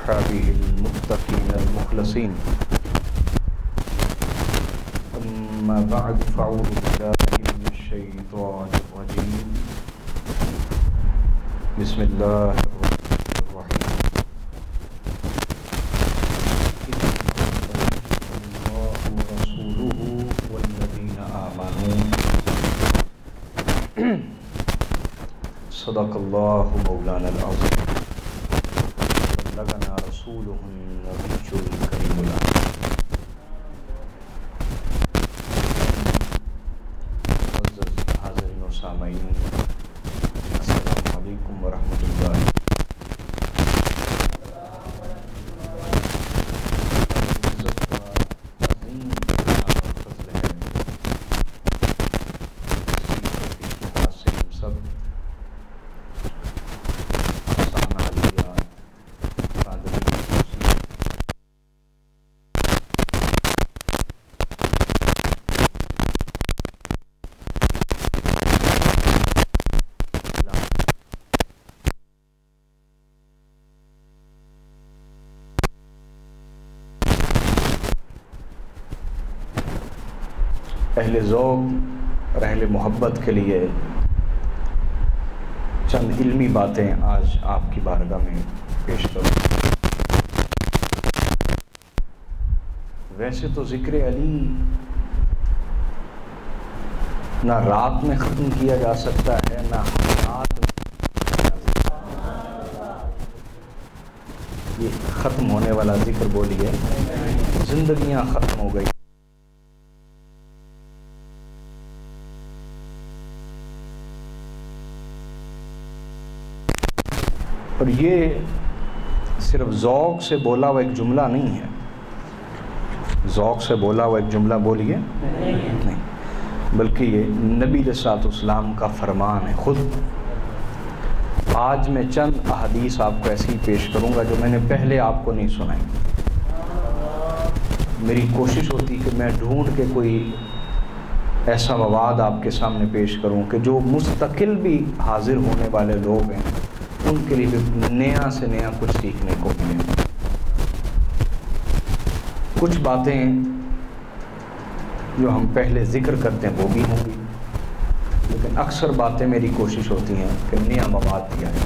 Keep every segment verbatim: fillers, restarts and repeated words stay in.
وأصحابه المتقين المخلصين أما بعد فأعوذ بالله من الشيطان الرجيم بسم الله الرحمن الرحيم الله ورسوله والذين آمنوا صدق الله مولانا العظيم بلغنا رسوله النبي الكريم الأمين. معزز حاضرین و سامعین، السلام علیکم ورحمۃ اللہ. اہل ذوق اور اہل محبت کے لیے چند علمی باتیں آج آپ کی بارگاہ میں پیش کروں. ویسے تو ذکر علی نہ رات میں ختم کیا جا سکتا ہے نہ رات میں یہ ختم ہونے والا ذکر بولیے. زندگیاں ختم ہو گئی. اور یہ صرف ذوق سے بولا ہوا ایک جملہ نہیں ہے. ذوق سے بولا ہوا ایک جملہ بولیے نہیں، بلکہ یہ نبی علیہ الصلوۃ والسلام کا فرمان ہے خود. آج میں چند احادیث آپ کو ایسی پیش کروں گا جو میں نے پہلے آپ کو نہیں سنائی. میری کوشش ہوتی کہ میں ڈھونڈ کے کوئی ایسا مواد آپ کے سامنے پیش کروں کہ جو مستقل بھی حاضر ہونے والے لوگ ہیں ان کے لیے بھی نیا سے نیا کچھ سیکھنے کو ملے. کچھ باتیں جو ہم پہلے ذکر کرتے ہیں وہ بھی ہوں گی، لیکن اکثر باتیں میری کوشش ہوتی ہیں کہ نیا مواد دیا جائے.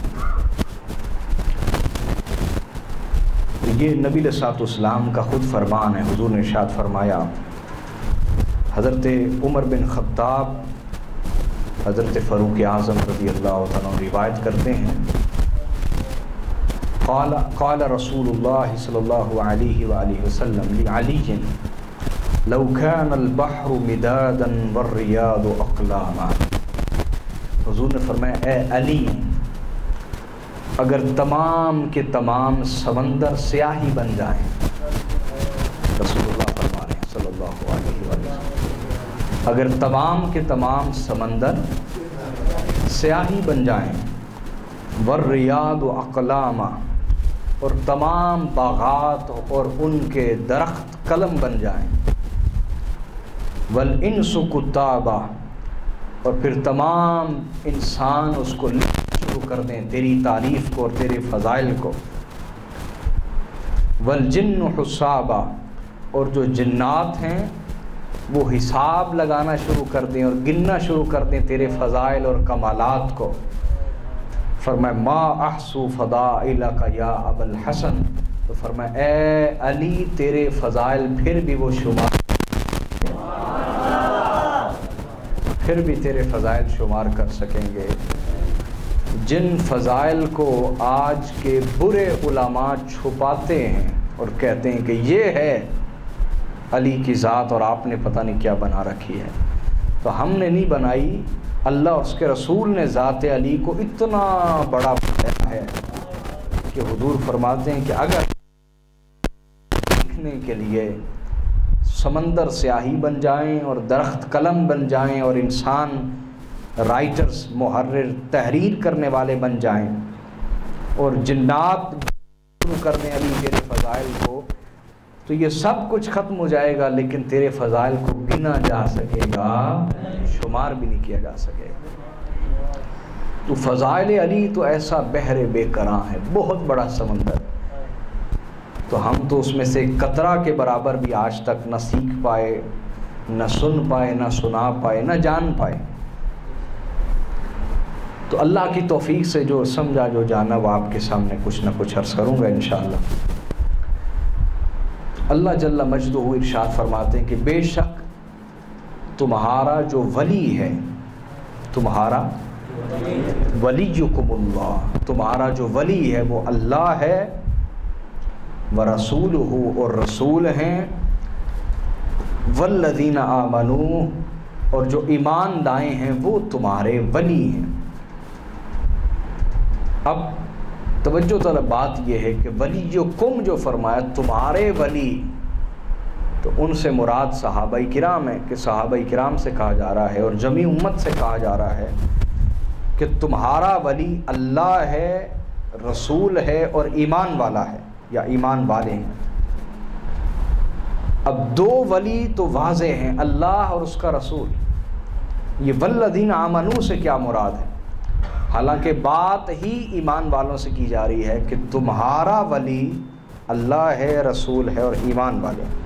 یہ نبی علیہ الصلوۃ والسلام کا خود فرمان ہے. حضور نے ارشاد فرمایا، حضرت عمر بن خطاب حضرت فاروق اعظم رضی اللہ تعالیٰ عنہ روایت کرتے ہیں، قال قال رسول اللہ صلی اللہ علیہ وآلہ وسلم لعلی لو كان البحر مدادا والریاض اقلاما. حضور نے فرمایا، اے علی، اگر تمام کے تمام سمندر سیاہی بن جائیں، رسول اللہ فرما رہے ہیں صلی اللہ علیہ وآلہ وسلم، اگر تمام کے تمام سمندر سیاہی بن جائیں، والریاض اقلاما، اور تمام باغات اور ان کے درخت قلم بن جائیں، والانس کتابا، اور پھر تمام انسان اس کو لکھنا شروع کر دیں تیری تعریف کو اور تیرے فضائل کو، والجن حسابا، اور جو جنات ہیں وہ حساب لگانا شروع کر دیں اور گننا شروع کر دیں تیرے فضائل اور کمالات کو. فرمایا ما احصو فضائلک یا ابا الحسن، تو فرمایا اے علی تیرے فضائل پھر بھی وہ شمار پھر بھی تیرے فضائل شمار کر سکیں گے. جن فضائل کو آج کے برے علماء چھپاتے ہیں اور کہتے ہیں کہ یہ ہے علی کی ذات اور آپ نے پتہ نہیں کیا بنا رکھی ہے، تو ہم نے نہیں بنائی، اللہ اس کے رسول نے ذات علی کو اتنا بڑا بنایا ہے کہ حضور فرماتے ہیں کہ اگر لکھنے کے لیے سمندر سیاہی بن جائیں اور درخت قلم بن جائیں اور انسان رائٹرز محرر تحریر کرنے والے بن جائیں اور جنات شروع کر دیں علی تیرے فضائل کو، تو یہ سب کچھ ختم ہو جائے گا، لیکن تیرے فضائل کو گنا جا سکے گا، شمار بھی نہیں کیا جا سکے گا. تو فضائل علی تو ایسا بحر بے کراں ہے، بہت بڑا سمندر. تو ہم تو اس میں سے قطرہ کے برابر بھی آج تک نہ سیکھ پائے، نہ سن پائے، نہ سنا پائے، نہ جان پائے۔ تو اللہ کی توفیق سے جو سمجھا جو جانا وہ آپ کے سامنے کچھ نہ کچھ عرض کروں گا انشاءاللہ۔ اللہ جل مجدہ ارشاد فرماتے ہیں کہ بے شک تمہارا جو ولی ہے، تمہارا ولیکم اللہ، تمہارا جو ولی ہے وہ اللہ ہے، ورسولہ اور رسول ہیں، والذین آمنوا اور جو ایمان لائے ہیں وہ تمہارے ولی ہیں۔ اب توجہ طلب بات یہ ہے کہ ولیکم جو فرمایا تمہارے ولی، تو ان سے مراد صحابہ کرام ہیں، کہ صحابہ کرام سے کہا جا رہا ہے اور جمیع امت سے کہا جا رہا ہے کہ تمہارا ولی اللہ ہے، رسول ہے اور ایمان والا ہے یا ایمان والے ہیں۔ اب دو ولی تو واضح ہیں، اللہ اور اس کا رسول۔ یہ والذین آمنوا سے کیا مراد ہے؟ حالانکہ بات ہی ایمان والوں سے کی جا رہی ہے کہ تمہارا ولی اللہ ہے، رسول ہے اور ایمان والے ہیں۔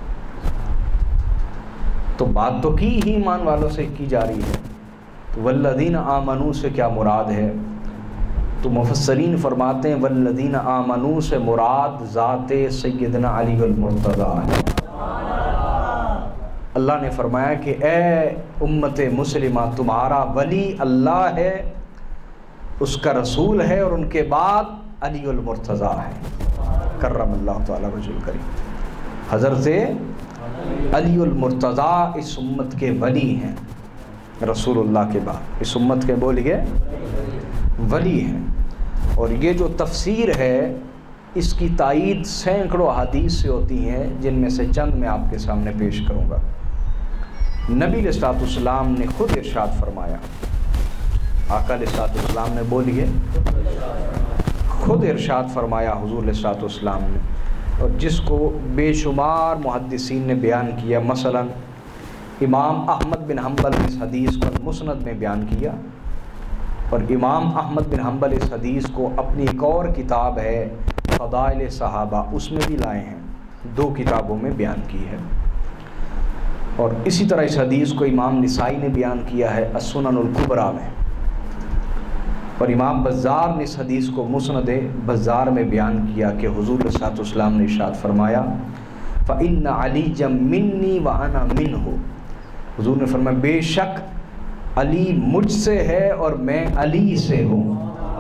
تو بات تو کی ہی ایمان والوں سے کی جا رہی ہے، تو والذین آمنوا سے کیا مراد ہے؟ تو مفسرین فرماتے ہیں والذین آمنوا سے مراد ذات سیدنا علی المرتضیٰ ہے۔ اللہ نے فرمایا کہ اے امت مسلمہ تمہارا ولی اللہ ہے، اس کا رسول ہے اور ان کے بعد علی المرتضیٰ ہے، کرم اللہ تعالی وجہ الکریم۔ حضرت علی المرتضیٰ اس امت کے ولی ہیں، رسول اللہ کے بعد اس امت کے بولیے ولی ہیں۔ اور یہ جو تفسیر ہے اس کی تائید سینکڑوں احادیث سے ہوتی ہیں، جن میں سے چند میں آپ کے سامنے پیش کروں گا۔ نبی علیہ الصلوۃ والسلام نے خود ارشاد فرمایا، آقا علیہ الصلوۃ والسلام نے بولیے خود ارشاد فرمایا حضور علیہ الصلوۃ والسلام نے، اور جس کو بے شمار محدثین نے بیان کیا۔ مثلا امام احمد بن حنبل نے اس حدیث کو مسند میں بیان کیا، اور امام احمد بن حنبل اس حدیث کو اپنی ایک اور کتاب ہے فضائل صحابہ اس میں بھی لائے ہیں، دو کتابوں میں بیان کی ہے۔ اور اسی طرح اس حدیث کو امام نسائی نے بیان کیا ہے السنن الکبریٰ میں، اور امام بزار نے اس حدیث کو مسند بزار میں بیان کیا کہ حضور صلی اللہ علیہ وسلم نے ارشاد فرمایا فَإِنَّ عَلِيًّا مِنِّي وَأَنَا مِنْهُ، حضور نے فرمایا بے شک علی مجھ سے ہے اور میں علی سے ہوں،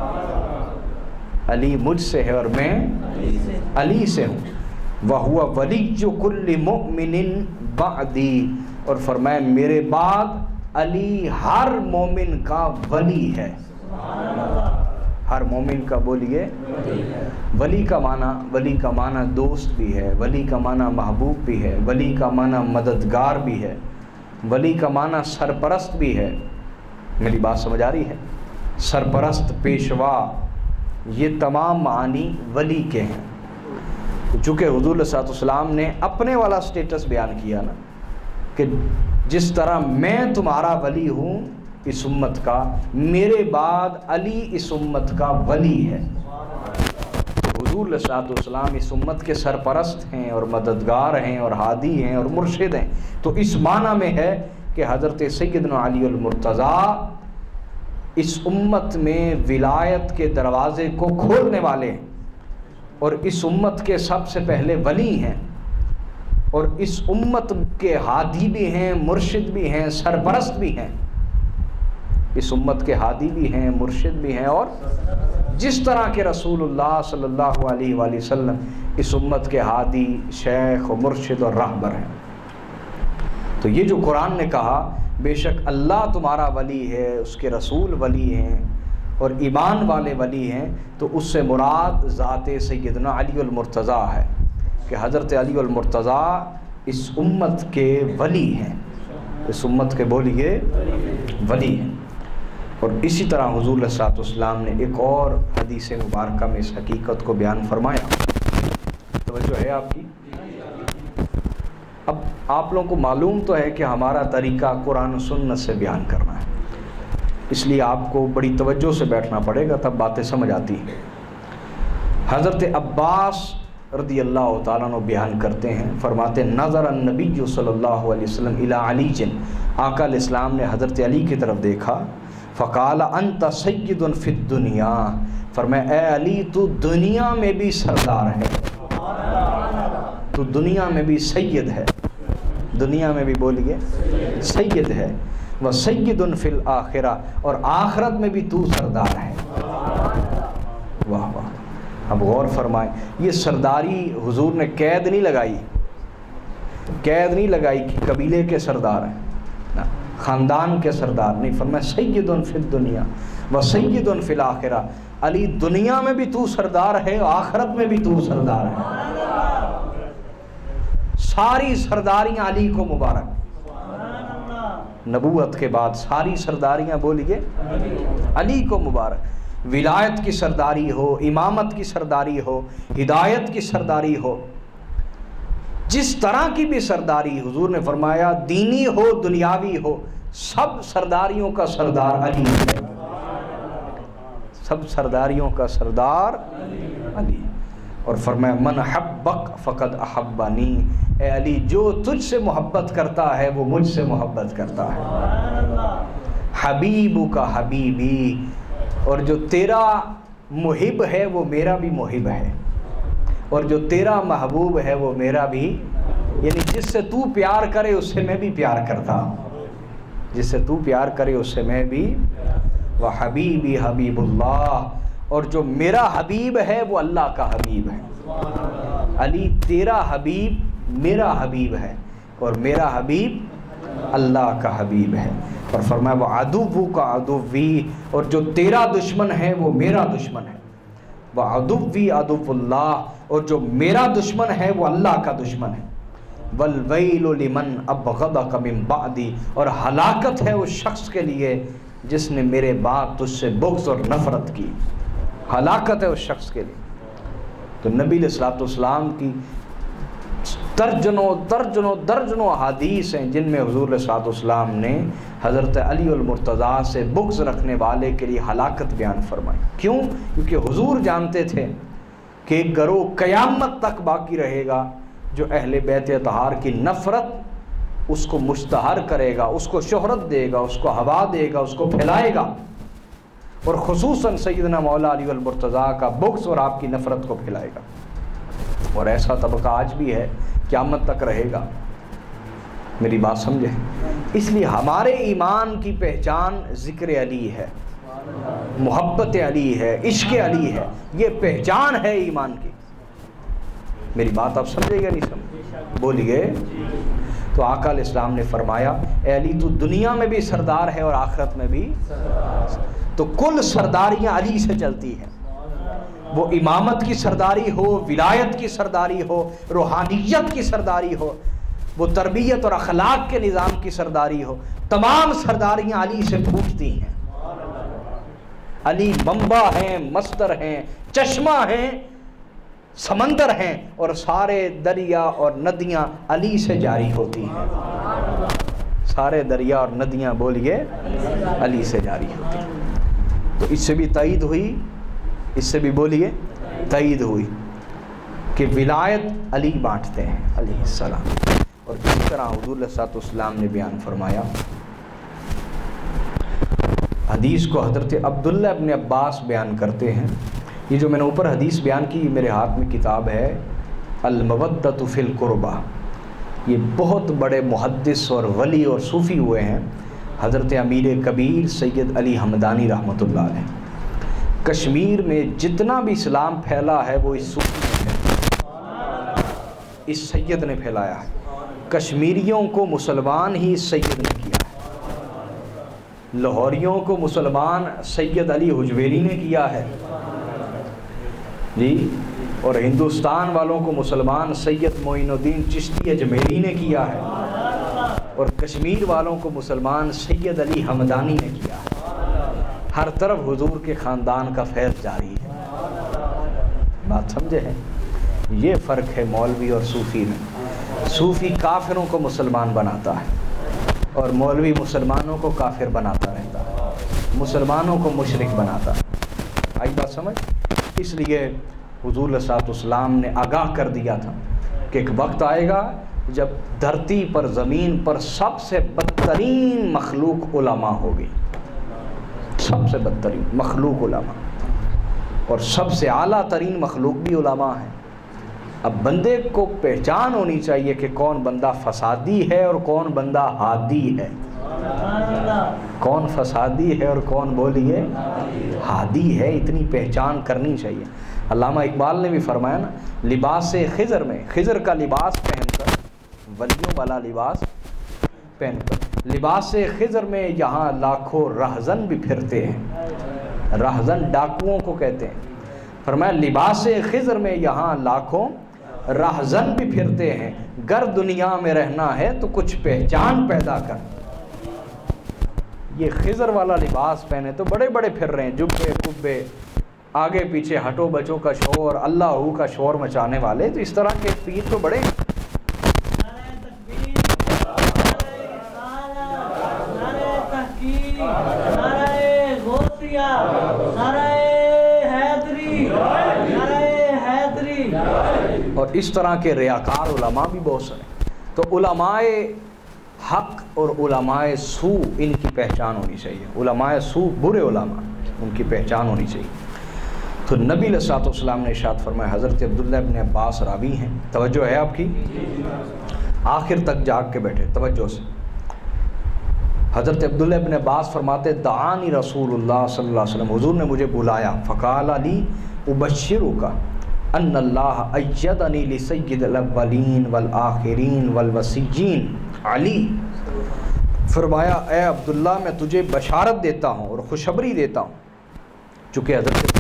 علی مجھ سے ہے اور میں علی سے ہوں۔ وَهُوَ وَلِيُّ كُلِّ مُؤْمِنٍ بَعْدِي، اور فرمایا میرے بعد علی ہر مومن کا ولی ہے، ہر مومن کا بولیے ولی کا معنی، ولی کا معنی دوست بھی ہے، ولی کا معنی محبوب بھی ہے، ولی کا معنی مددگار بھی ہے، ولی کا معنی سرپرست بھی ہے۔ میری بات سمجھ آ رہی ہے؟ سرپرست، پیشوا، یہ تمام معانی ولی کے ہیں۔ چونکہ حضور صلی اللہ علیہ وسلم نے اپنے والا سٹیٹس بیان کیا نا کہ جس طرح میں تمہارا ولی ہوں اس امت کا، میرے بعد علی اس امت کا ولی ہے۔ حضور علیہ الصلوۃ والسلام اس امت کے سرپرست ہیں اور مددگار ہیں اور ہادی ہیں اور مرشد ہیں۔ تو اس معنی میں ہے کہ حضرت سیدنا علی المرتضیٰ اس امت میں ولایت کے دروازے کو کھولنے والے ہیں، اور اس امت کے سب سے پہلے ولی ہیں، اور اس امت کے ہادی بھی ہیں، مرشد بھی ہیں، سرپرست بھی ہیں۔ اس امت کے ہادی بھی ہیں، مرشد بھی ہیں، اور جس طرح کے رسول اللہ صلی اللہ علیہ وآلہ وسلم اس امت کے ہادی، شیخ و مرشد اور رہبر ہیں۔ تو یہ جو قرآن نے کہا بے شک اللہ تمہارا ولی ہے، اس کے رسول ولی ہیں اور ایمان والے ولی ہیں، تو اس سے مراد ذات سیدنا علی المرتضیٰ ہے کہ حضرت علی المرتضیٰ اس امت کے ولی ہیں، اس امت کے بولیے ولی ہیں۔ اور اسی طرح حضور علیہ الصلوۃ والسلام نے ایک اور حدیث مبارکہ میں اس حقیقت کو بیان فرمایا۔ توجہ ہے آپ کی؟ اب آپ لوگوں کو معلوم تو ہے کہ ہمارا طریقہ قرآن و سنت سے بیان کرنا ہے، اس لیے آپ کو بڑی توجہ سے بیٹھنا پڑے گا، تب باتیں سمجھ آتی ہیں۔ حضرت عباس رضی اللہ تعالیٰ عنہ بیان کرتے ہیں، فرماتے ہیں نظر النبی صلی اللہ علیہ وسلم الی علی جن، آقا علیہ السلام نے حضرت علی کی طرف دیکھا، فقال انت سید فی الدنیا، فرمایا اے علی تو دنیا میں بھی سردار ہے، تو دنیا میں بھی سید ہے، دنیا میں بھی بولیے سید ہے، وہ سید فی الآخرہ، اور آخرت میں بھی تو سردار ہے۔ واہ واہ، اب غور فرمائیں، یہ سرداری حضور نے قید نہیں لگائی، قید نہیں لگائی کہ قبیلے کے سردار ہیں، خاندان کے سردار نہیں، فرمایا سید فی الدنیا و سید فی الآخرہ، علی دنیا میں بھی تو سردار ہے، آخرت میں بھی تو سردار ہے، ساری سرداریاں علی کو مبارک، نبوت کے بعد ساری سرداریاں بولیے علی کو مبارک، ولایت کی سرداری ہو، امامت کی سرداری ہو، ہدایت کی سرداری ہو، جس طرح کی بھی سرداری، حضور نے فرمایا دینی ہو دنیاوی ہو، سب سرداریوں کا سردار علی ہے، سب سرداریوں کا سردار علی، اور فرمایا من حبک فقد احبنی، اے علی جو تجھ سے محبت کرتا ہے وہ مجھ سے محبت کرتا ہے، حبیبک حبیبی، اور جو تیرا محب ہے وہ میرا بھی محب ہے، اور جو تیرا محبوب ہے وہ میرا بھی، یعنی جس سے تو پیار کرے اس سے میں بھی پیار کرتا ہوں، جس سے تو پیار کرے اس سے میں بھی، وحبیبی حبیب اللہ، اور جو میرا حبیب ہے وہ اللہ کا حبیب ہے، علی تیرا حبیب میرا حبیب ہے، اور میرا حبیب اللہ کا حبیب ہے، اور فرمایا وہ عدو کا عدوی، اور جو تیرا دشمن ہے وہ میرا دشمن ہے، وہ عدوی عدو اللہ، اور جو میرا دشمن ہے وہ اللہ کا دشمن ہے، والویل لمن ابغضک من بعدی، اور ہلاکت ہے اس شخص کے لیے جس نے میرے بعد تجھ سے بغض اور نفرت کی، ہلاکت ہے اس شخص کے لیے۔ تو نبی علیہ الصلوۃ والسلام کی درجنوں درجنوں درجنوں احادیث ہیں جن میں حضور علیہ الصلوۃ والسلام نے حضرت علی المرتضیٰ سے بغض رکھنے والے کے لیے ہلاکت بیان فرمائی۔ کیوں؟ کیونکہ حضور جانتے تھے کہ ایک گروہ قیامت تک باقی رہے گا جو اہل بیت اطہار کی نفرت اس کو مشتہر کرے گا، اس کو شہرت دے گا، اس کو ہوا دے گا، اس کو پھیلائے گا، اور خصوصاً سیدنا مولا علی المرتضیٰ کا بغض اور آپ کی نفرت کو پھیلائے گا، اور ایسا طبقہ آج بھی ہے، قیامت تک رہے گا۔ میری بات سمجھیں؟ اس لیے ہمارے ایمان کی پہچان ذکر علی ہے، محبت علی ہے، عشق علی ہے، یہ پہچان ہے ایمان کی۔ میری بات آپ سمجھے گا نہیں سمجھے؟ بولیے۔ تو آقا علیہ السلام نے فرمایا اے علی تو دنیا میں بھی سردار ہے اور آخرت میں بھی، تو کل سرداریاں علی سے چلتی ہیں، وہ امامت کی سرداری ہو، ولایت کی سرداری ہو، روحانیت کی سرداری ہو، وہ تربیت اور اخلاق کے نظام کی سرداری ہو، تمام سرداریاں علی سے پھوٹتی ہیں۔ علی منبع ہیں، مصدر ہیں، چشمہ ہیں، سمندر ہیں، اور سارے دریا اور ندیاں علی سے جاری ہوتی ہیں، سارے دریا اور ندیاں بولیے علی سے جاری ہوتی ہیں۔ تو اس سے بھی تائید ہوئی، اس سے بھی بولیے تائید ہوئی کہ ولایت علی بانٹتے ہیں علیہ السلام، اور جس طرح حضور علیہ الصلوۃ والسلام نے بیان فرمایا، حدیث کو حضرت عبداللہ ابن عباس بیان کرتے ہیں، یہ جو میں نے اوپر حدیث بیان کی میرے ہاتھ میں کتاب ہے المودۃ فی القربہ، یہ بہت بڑے محدث اور ولی اور صوفی ہوئے ہیں، حضرت امیر کبیر سید علی ہمدانی رحمۃ اللہ علیہ۔ کشمیر میں جتنا بھی اسلام پھیلا ہے وہ اس صوفی نے پھیلا، اس سید نے پھیلایا ہے، کشمیریوں کو مسلمان ہی سید نے کیا ہے، لاہوریوں کو مسلمان سید علی حجویری نے کیا ہے جی، اور ہندوستان والوں کو مسلمان سید معین الدین چشتی اجمیری نے کیا ہے، اور کشمیر والوں کو مسلمان سید علی ہمدانی نے کیا ہے۔ ہر طرف حضور کے خاندان کا فیض جاری ہے، بات سمجھے ہیں؟ یہ فرق ہے مولوی اور صوفی میں، صوفی کافروں کو مسلمان بناتا ہے اور مولوی مسلمانوں کو کافر بناتا رہتا ہے، مسلمانوں کو مشرک بناتا ہے۔ آئی بات سمجھ؟ اس لیے حضور صلی اللہ علیہ وسلم نے آگاہ کر دیا تھا کہ ایک وقت آئے گا جب دھرتی پر زمین پر سب سے بدترین مخلوق علماء ہوگی، سب سے بدترین مخلوق علماء، اور سب سے اعلیٰ ترین مخلوق بھی علماء ہیں۔ اب بندے کو پہچان ہونی چاہیے کہ کون بندہ فسادی ہے اور کون بندہ ہادی ہے، کون فسادی ہے اور کون بولیے ہادی ہے، اتنی پہچان کرنی چاہیے۔ علامہ اقبال نے بھی فرمایا نا، لباس خضر میں، خضر کا لباس پہن کر، ولیوں والا لباس پہن کر، لباس خضر میں یہاں لاکھوں رہزن بھی پھرتے ہیں، رہزن ڈاکوؤں کو کہتے ہیں۔ فرمایا لباس خضر میں یہاں لاکھوں رہزن بھی پھرتے ہیں، گر دنیا میں رہنا ہے تو کچھ پہچان پیدا کر۔ یہ خضر والا لباس پہنے تو بڑے بڑے پھر رہے ہیں، جبے کبے، آگے پیچھے ہٹو بچوں کا شور، اللہ ہو کا شور مچانے والے، تو اس طرح کے پیر تو بڑے ہیں۔ اور اس طرح کے ریاکار علماء بھی بہت سارے۔ تو علماء حق اور علماء سو ان کی پہچان ہونی چاہیے، علماء سو برے علماء، ان کی پہچان ہونی چاہیے۔ تو نبی علیہ الصلوۃ والسلام نے ارشاد فرمایا، حضرت عبداللہ ابن عباس راوی ہیں، توجہ ہے آپ کی، آخر تک جاگ کے بیٹھے توجہ سے۔ حضرت عبداللہ ابن عباس فرماتے، دعانی رسول اللہ صلی اللہ علیہ وسلم، حضور نے مجھے بلایا، فقال علی ابشرک ان اللہ ایدنی لسید الاولین والآخرین والوسیین۔ علی فرمایا، اے عبداللہ میں تجھے بشارت دیتا ہوں اور خوشخبری دیتا ہوں، چونکہ حضرت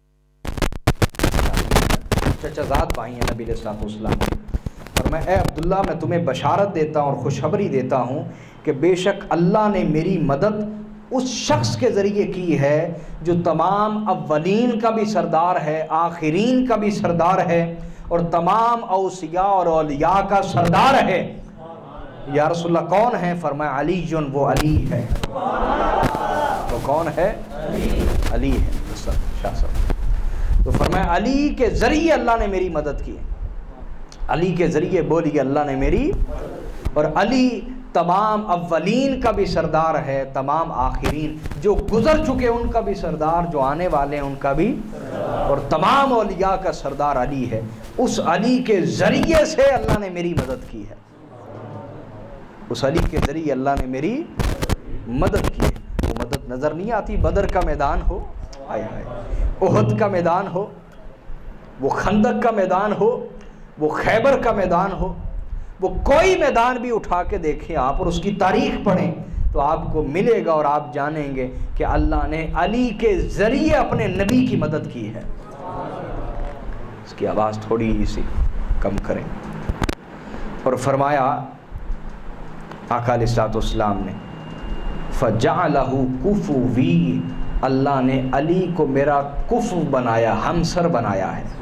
چچا زاد بھائی ہیں نبی علیہ السلام، فرمایا اے عبداللہ میں تمہیں بشارت دیتا ہوں اور خوشخبری دیتا ہوں کہ بے شک اللہ نے میری مدد اس شخص کے ذریعے کی ہے جو تمام اولین کا بھی سردار ہے، آخرین کا بھی سردار ہے، اور تمام اوصیاء اور اولیاء کا سردار ہے۔ یا رسول اللہ کون ہے؟ فرمایا علی جن، وہ علی ہے۔ وہ کون ہے؟ علی ہے شاہ صاحب۔ تو فرمایا علی کے ذریعے اللہ نے میری مدد کی، علی کے ذریعے بولی اللہ نے میری، اور علی تمام اولین کا بھی سردار ہے، تمام آخرین، جو گزر چکے ان کا بھی سردار، جو آنے والے ہیں ان کا بھی، اور تمام اولیاء کا سردار علی ہے۔ اس علی کے ذریعے سے اللہ نے میری مدد کی ہے، اس علی کے ذریعے اللہ نے میری مدد کی ہے۔ وہ مدد نظر نہیں آتی، بدر کا میدان ہو، آئے آئے احد کا میدان ہو، وہ خندق کا میدان ہو، وہ خیبر کا میدان ہو، وہ کوئی میدان بھی اٹھا کے دیکھیں آپ اور اس کی تاریخ پڑھیں تو آپ کو ملے گا اور آپ جانیں گے کہ اللہ نے علی کے ذریعے اپنے نبی کی مدد کی ہے۔ اس کی آواز تھوڑی سی کم کریں۔ اور فرمایا آقا علیہ الصلوۃ والسلام نے، فَجَعَلَهُ كُفُوِّي، اللہ نے علی کو میرا کفو بنایا، ہمسر بنایا ہے۔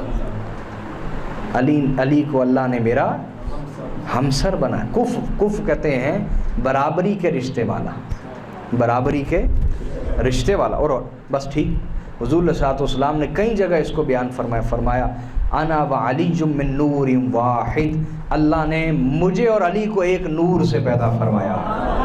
علی علی کو اللہ نے میرا ہمسر بنا۔ کف کف کہتے ہیں برابری کے رشتے والا، برابری کے رشتے والا۔ اور بس ٹھیک، حضور علیہ الصلوۃ والسلام نے کئی جگہ اس کو بیان فرمایا، فرمایا انا وعلی من نور واحد، اللہ نے مجھے اور علی کو ایک نور سے پیدا فرمایا۔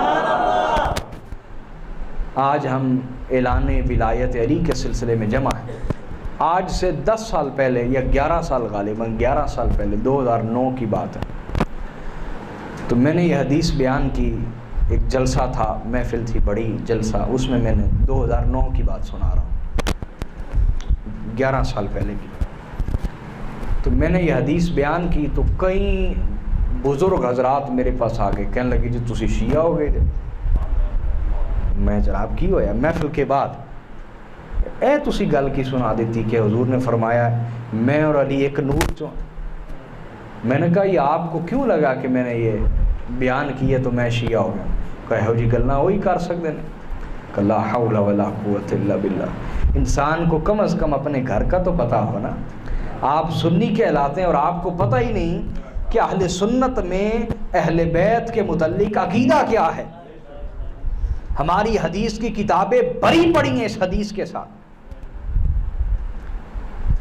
آج ہم اعلان ولایت علی کے سلسلے میں جمع ہیں۔ آج سے دس سال پہلے یا گیارہ سال غالباً گیارہ سال پہلے، دو ہزار نو کی بات ہے، تو میں نے یہ حدیث بیان کی، ایک جلسہ تھا، محفل تھی بڑی جلسہ، اس میں میں نے دو ہزار نو کی بات سنا رہا ہوں، گیارہ سال پہلے کی۔ تو میں نے یہ حدیث بیان کی تو کئی بزرگ حضرات میرے پاس آ گئے، کہنے لگے جی تسی شیعہ ہو گئے تھے۔ میں جناب کی ہویا محفل کے بعد اے تسی گل کی سنا دیتی کہ حضور نے فرمایا میں اور علی ایک نور چوں۔ میں نے کہا یہ آپ کو کیوں لگا کہ میں نے یہ بیان کی ہے تو میں شیعہ ہو گیا؟ کہو جی گلنا وہی کر سکتے ہیں کہ لا حول ولا قوت الا باللہ۔ انسان کو کم از کم اپنے گھر کا تو پتہ ہو نا۔ آپ سنی کہلاتے ہیں اور آپ کو پتہ ہی نہیں کہ اہل سنت میں اہل بیت کے متعلق عقیدہ کیا ہے۔ ہماری حدیث کی کتابیں بری پڑی ہیں اس حدیث کے ساتھ،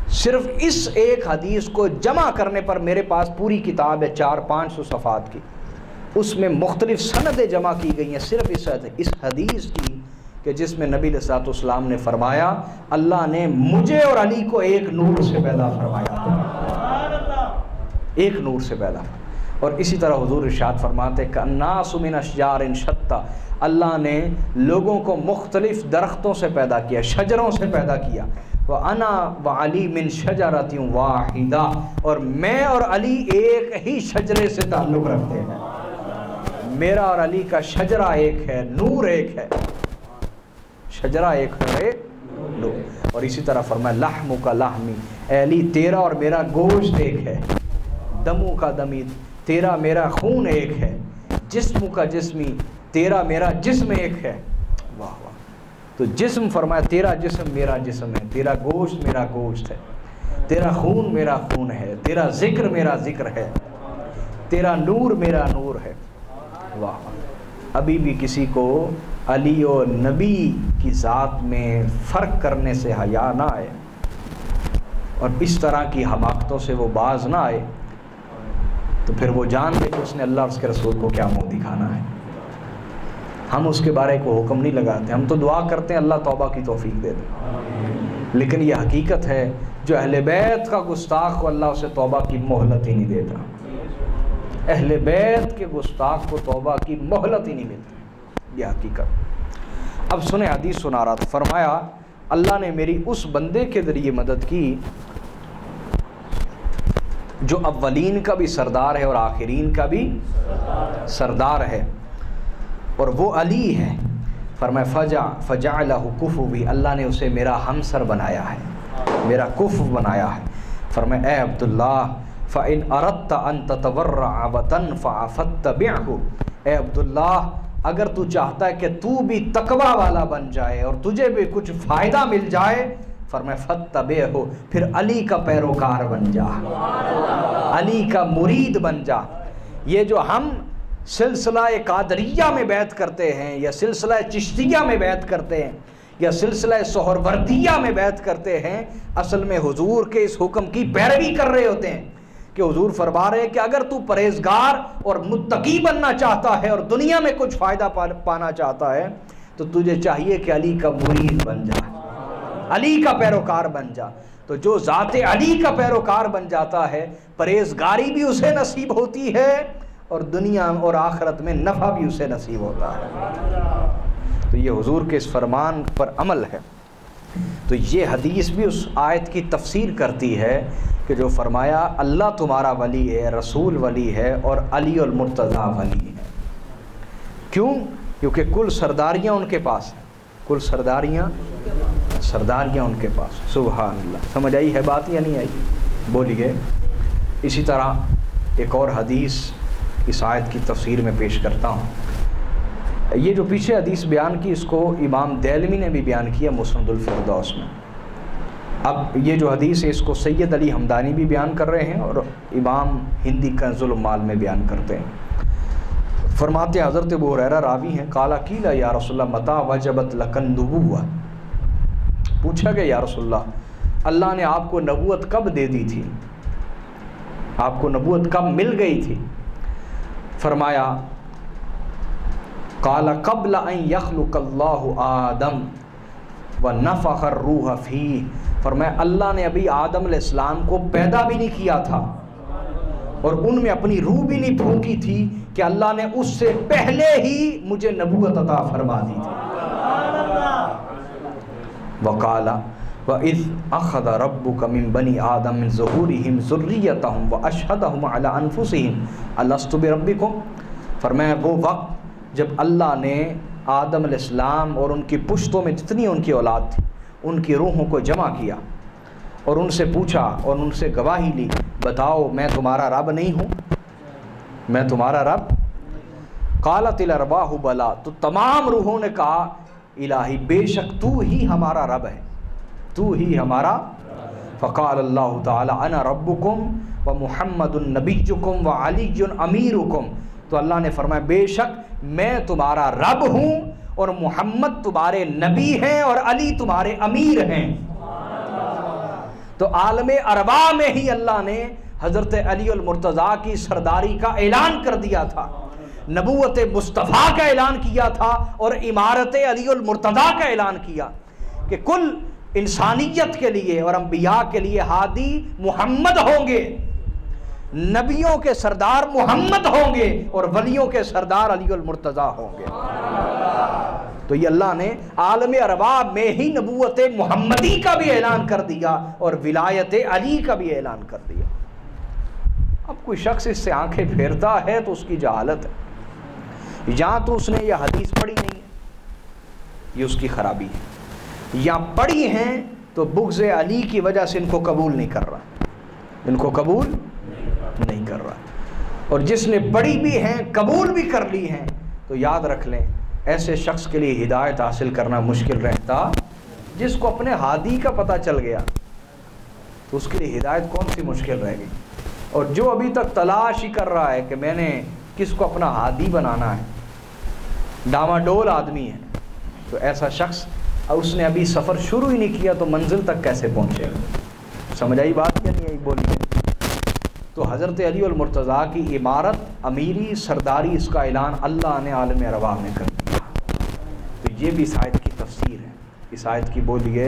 صرف اس ایک حدیث کو جمع کرنے پر میرے پاس پوری کتاب ہے چار پانچ سو صفحات کی، اس میں مختلف سندیں جمع کی گئی ہیں صرف اس اس حدیث کی، کہ جس میں نبی علیہ الصلوۃ والسلام نے فرمایا اللہ نے مجھے اور علی کو ایک نور سے پیدا فرمایا، ایک نور سے پیدا فرمایا۔ اور اسی طرح حضور ارشاد فرماتے کہ الناس من اشجار شتى، اللہ نے لوگوں کو مختلف درختوں سے پیدا کیا، شجروں سے پیدا کیا، وَأَنَا وَعَلِي مِن شَجَرَةٍ وَاحِدَةٍ، اور میں اور علی ایک ہی شجرے سے تعلق رکھتے ہیں، میرا اور علی کا شجرہ ایک ہے، نور ایک ہے، شجرہ ایک ہے نور۔ اور اسی طرح فرمایا لحمُکَ لحمی، اے علی تیرا اور میرا گوشت ایک ہے، دمُکَ دمی، تیرا میرا خون ایک ہے، جسم کا جسمی، تیرا میرا جسم ایک ہے۔ واہ واہ، تو جسم فرمایا تیرا جسم میرا جسم ہے، تیرا گوشت میرا گوشت ہے، تیرا خون میرا خون ہے، تیرا ذکر میرا ذکر ہے، تیرا نور میرا نور ہے۔ واہ واہ، ابھی بھی کسی کو علی و نبی کی ذات میں فرق کرنے سے حیا نہ آئے اور اس طرح کی حماقتوں سے وہ باز نہ آئے، تو پھر وہ جان لے کہ اس نے اللہ اور اس کے رسول کو کیا منہ دکھانا ہے۔ ہم اس کے بارے کو حکم نہیں لگاتے، ہم تو دعا کرتے ہیں اللہ توبہ کی توفیق دے دے، لیکن یہ حقیقت ہے جو اہل بیت کا گستاخ کو اللہ اسے توبہ کی مہلت ہی نہیں دیتا، اہل بیت کے گستاخ کو توبہ کی مہلت ہی نہیں ملتی، یہ حقیقت۔ اب سنیں حدیث سنا رہا تھا، فرمایا اللہ نے میری اس بندے کے ذریعے مدد کی جو اولین کا بھی سردار ہے اور آخرین کا بھی سردار ہے، اور وہ علی ہے۔ فرمایا فجع فجعلہ کفوی، اللہ نے اسے میرا ہمسر بنایا ہے، میرا کفو بنایا ہے۔ فرمایا اے عبداللہ فَإِنْ أَرَدْتَ أَن تَتَوَرَّعَ وَتَنْفَعَ فَاتَّبِعْهُ، اے عبداللہ اگر تو چاہتا ہے کہ تو بھی تقوی والا بن جائے اور تجھے بھی کچھ فائدہ مل جائے، فرمایا فَاتَّبِعْهُ، پھر علی کا پیروکار بن جا، علی کا مرید بن جا۔ یہ جو ہم سلسلہ قادریہ میں بیعت کرتے ہیں یا سلسلہ چشتیہ میں بیعت کرتے ہیں یا سلسلہ سہروردیہ میں بیعت کرتے ہیں، اصل میں حضور کے اس حکم کی پیروی کر رہے ہوتے ہیں کہ حضور فرما رہے ہیں کہ اگر تو پرہیزگار اور متقی بننا چاہتا ہے اور دنیا میں کچھ فائدہ پانا چاہتا ہے تو تجھے چاہیے کہ علی کا مرید بن جا، علی کا پیروکار بن جا۔ تو جو ذات علی کا پیروکار بن جاتا ہے پرہیزگاری بھی اسے نصیب ہوتی ہے اور دنیا اور آخرت میں نفع بھی اسے نصیب ہوتا ہے۔ تو یہ حضور کے اس فرمان پر عمل ہے۔ تو یہ حدیث بھی اس آیت کی تفسیر کرتی ہے کہ جو فرمایا اللہ تمہارا ولی ہے، رسول ولی ہے اور علی المرتضیٰ ولی ہے۔ کیوں؟ کیونکہ کل سرداریاں ان کے پاس ہیں، کل سرداریاں سرداریاں ان کے پاس۔ سبحان اللہ، سمجھ آئی ہے بات یا نہیں آئی؟ بولیے۔ اسی طرح ایک اور حدیث اس آیت کی تفسیر میں پیش کرتا ہوں۔ یہ جو پیچھے حدیث بیان کی اس کو امام دیلمی نے بھی بیان کیا مسند الفردوس میں۔ اب یہ جو حدیث ہے اس کو سید علی حمدانی بھی بیان کر رہے ہیں اور امام ہندی کنز المال میں بیان کرتے ہیں۔ فرماتے ہیں حضرت ابو ہریرہ راوی ہیں، قال قیل یا رسول اللہ متی وجبت لک النبوۃ، پوچھا گیا یا رسول اللہ اللہ نے آپ کو نبوت کب دے دی تھی، آپ کو نبوت کب مل گئی تھی؟ فرمایا قال قبل ان یخلق اللہ آدم ونفخ الروح فیہ، فرمایا اللہ نے ابھی آدم علیہ السلام کو پیدا بھی نہیں کیا تھا اور ان میں اپنی روح بھی نہیں پھونکی تھی کہ اللہ نے اس سے پہلے ہی مجھے نبوت عطا فرما دی تھی۔ وقال وَإِذْ أَخَذَ رَبُّكَ مِن بَنِي آدَمَ مِن ظُهُورِهِمْ ذُرِّيَّتَهُمْ وَأَشْهَدَهُمْ عَلَىٰ أَنفُسِهِمْ أَلَسْتُ بِرَبِّكُمْ، فرمایا وہ وقت جب اللہ نے آدم علیہ السلام اور ان کی پشتوں میں جتنی ان کی اولاد تھی ان کی روحوں کو جمع کیا اور ان سے پوچھا اور ان سے گواہی لی، بتاؤ میں تمہارا رب نہیں ہوں، میں تمہارا رب؟ قالت الارواح بلا، تو تمام روحوں نے کہا الہی بے شک تو ہی ہمارا رب ہے، تو ہی ہمارا۔ فقال اللہ تعالی انا ربکم ومحمد نبیکم وعلی امیرکم، تو اللہ نے فرمایا بے شک میں تمہارا رب ہوں اور محمد تمہارے نبی ہیں اور علی تمہارے امیر ہیں۔ تو عالم ارواح میں ہی اللہ نے حضرت علی المرتضیٰ کی سرداری کا اعلان کر دیا تھا، نبوت مصطفیٰ کا اعلان کیا تھا، اور امارت علی المرتضیٰ کا اعلان کیا کہ کل انسانیت کے لیے اور انبیاء کے لیے ہادی محمد ہوں گے، نبیوں کے سردار محمد ہوں گے، اور ولیوں کے سردار علی المرتضیٰ ہوں گے۔ تو یہ اللہ نے عالم ارواح میں ہی نبوت محمدی کا بھی اعلان کر دیا اور ولایت علی کا بھی اعلان کر دیا۔ اب کوئی شخص اس سے آنکھیں پھیرتا ہے تو اس کی جہالت ہے، یا تو اس نے یہ حدیث پڑھی نہیں ہے، یہ اس کی خرابی ہے، یا پڑھی ہیں تو بغض علی کی وجہ سے ان کو قبول نہیں کر رہا، ان کو قبول نہیں کر رہا۔ اور جس نے پڑھی بھی ہیں قبول بھی کر لی ہیں تو یاد رکھ لیں ایسے شخص کے لیے ہدایت حاصل کرنا مشکل رہتا۔ جس کو اپنے ہادی کا پتہ چل گیا تو اس کے لیے ہدایت کون سی مشکل رہ گئی، اور جو ابھی تک تلاش ہی کر رہا ہے کہ میں نے کس کو اپنا ہادی بنانا ہے، ڈاماڈول آدمی ہے، تو ایسا شخص اس نے ابھی سفر شروع ہی نہیں کیا تو منزل تک کیسے پہنچے گا؟ سمجھ آئی بات یا نہیں آئی؟ بولیے۔ تو حضرت علی المرتضیٰ کی امارت، امیری، سرداری، اس کا اعلان اللہ نے عالم ارواح میں کر دیا۔ تو یہ بھی اس آیت کی تفسیر ہے، اس آیت کی بولیے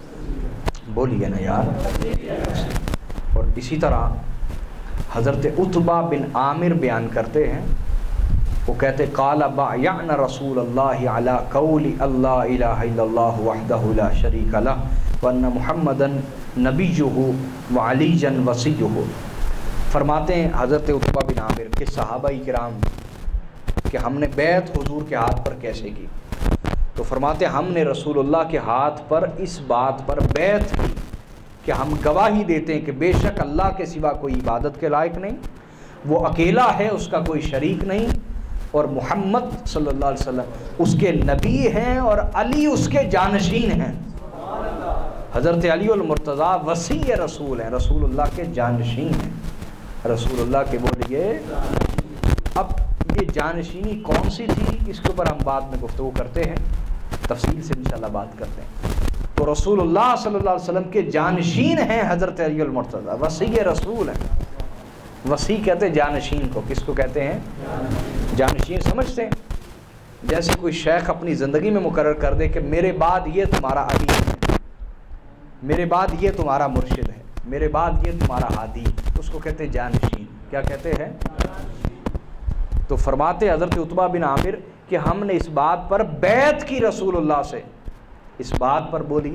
بولیے نا یار۔ اور اسی طرح حضرت عتبہ بن عامر بیان کرتے ہیں، وہ کہتے قال بایعنا رسول اللہ علی قول اللہ الہ الا اللہ وحدہ لا شریک لہ وان محمدا نبیہ وعلیٰ وصیہ۔ فرماتے ہیں حضرت عتبہ بن عامر کہ صحابہ کرام کہ ہم نے بیعت حضور کے ہاتھ پر کیسے کی، تو فرماتے ہم نے رسول اللہ کے ہاتھ پر اس بات پر بیعت کی کہ ہم گواہی دیتے ہیں کہ بے شک اللہ کے سوا کوئی عبادت کے لائق نہیں، وہ اکیلا ہے، اس کا کوئی شریک نہیں، اور محمد صلی اللہ علیہ وسلم اس کے نبی ہیں اور علی اس کے جانشین ہیں۔ حضرت علی المرتضیٰ وصی رسول ہیں، رسول اللہ کے جانشین ہیں، رسول اللہ کے بولیے۔ اب یہ جانشینی کون سی تھی اس کے اوپر ہم بعد میں گفتگو کرتے ہیں، تفصیل سے انشاءاللہ بات کرتے ہیں۔ تو رسول اللہ صلی اللہ علیہ وسلم کے جانشین ہیں حضرت علی المرتضیٰ، وصی رسول ہیں۔ وصی کہتے ہیں جانشین کو، کس کو کہتے ہیں؟ جانشین سمجھتے ہیں جیسے کوئی شیخ اپنی زندگی میں مقرر کر دے کہ میرے بعد یہ تمہارا علی ہے، میرے بعد یہ تمہارا مرشد ہے، میرے بعد یہ تمہارا ہادی، اس کو کہتے ہیں جانشین۔ کیا کہتے ہیں؟ تو فرماتے حضرت عتبہ بن عامر کہ ہم نے اس بات پر بیعت کی رسول اللہ سے، اس بات پر بولیے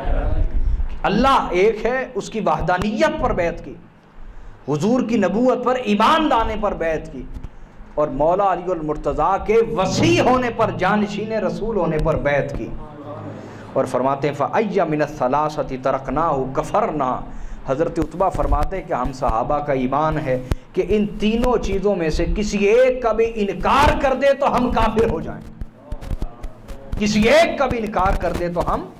اللہ ایک ہے، اس کی وحدانیت پر بیعت کی، حضور کی نبوت پر ایمان لانے پر بیعت کی، اور مولا علی المرتضیٰ کے وصی ہونے پر، جانشین رسول ہونے پر بیعت کی۔ اور فرماتے ہیں فَأَيَّ مِنَ الثَّلَاثَةِ تَرَكْنَاهُ كَفَرْنَا۔ حضرت عتبہ فرماتے ہیں کہ ہم صحابہ کا ایمان ہے کہ ان تینوں چیزوں میں سے کسی ایک کا بھی انکار کر دے تو ہم کافر ہو جائیں، کسی ایک کا بھی انکار کر دے تو ہم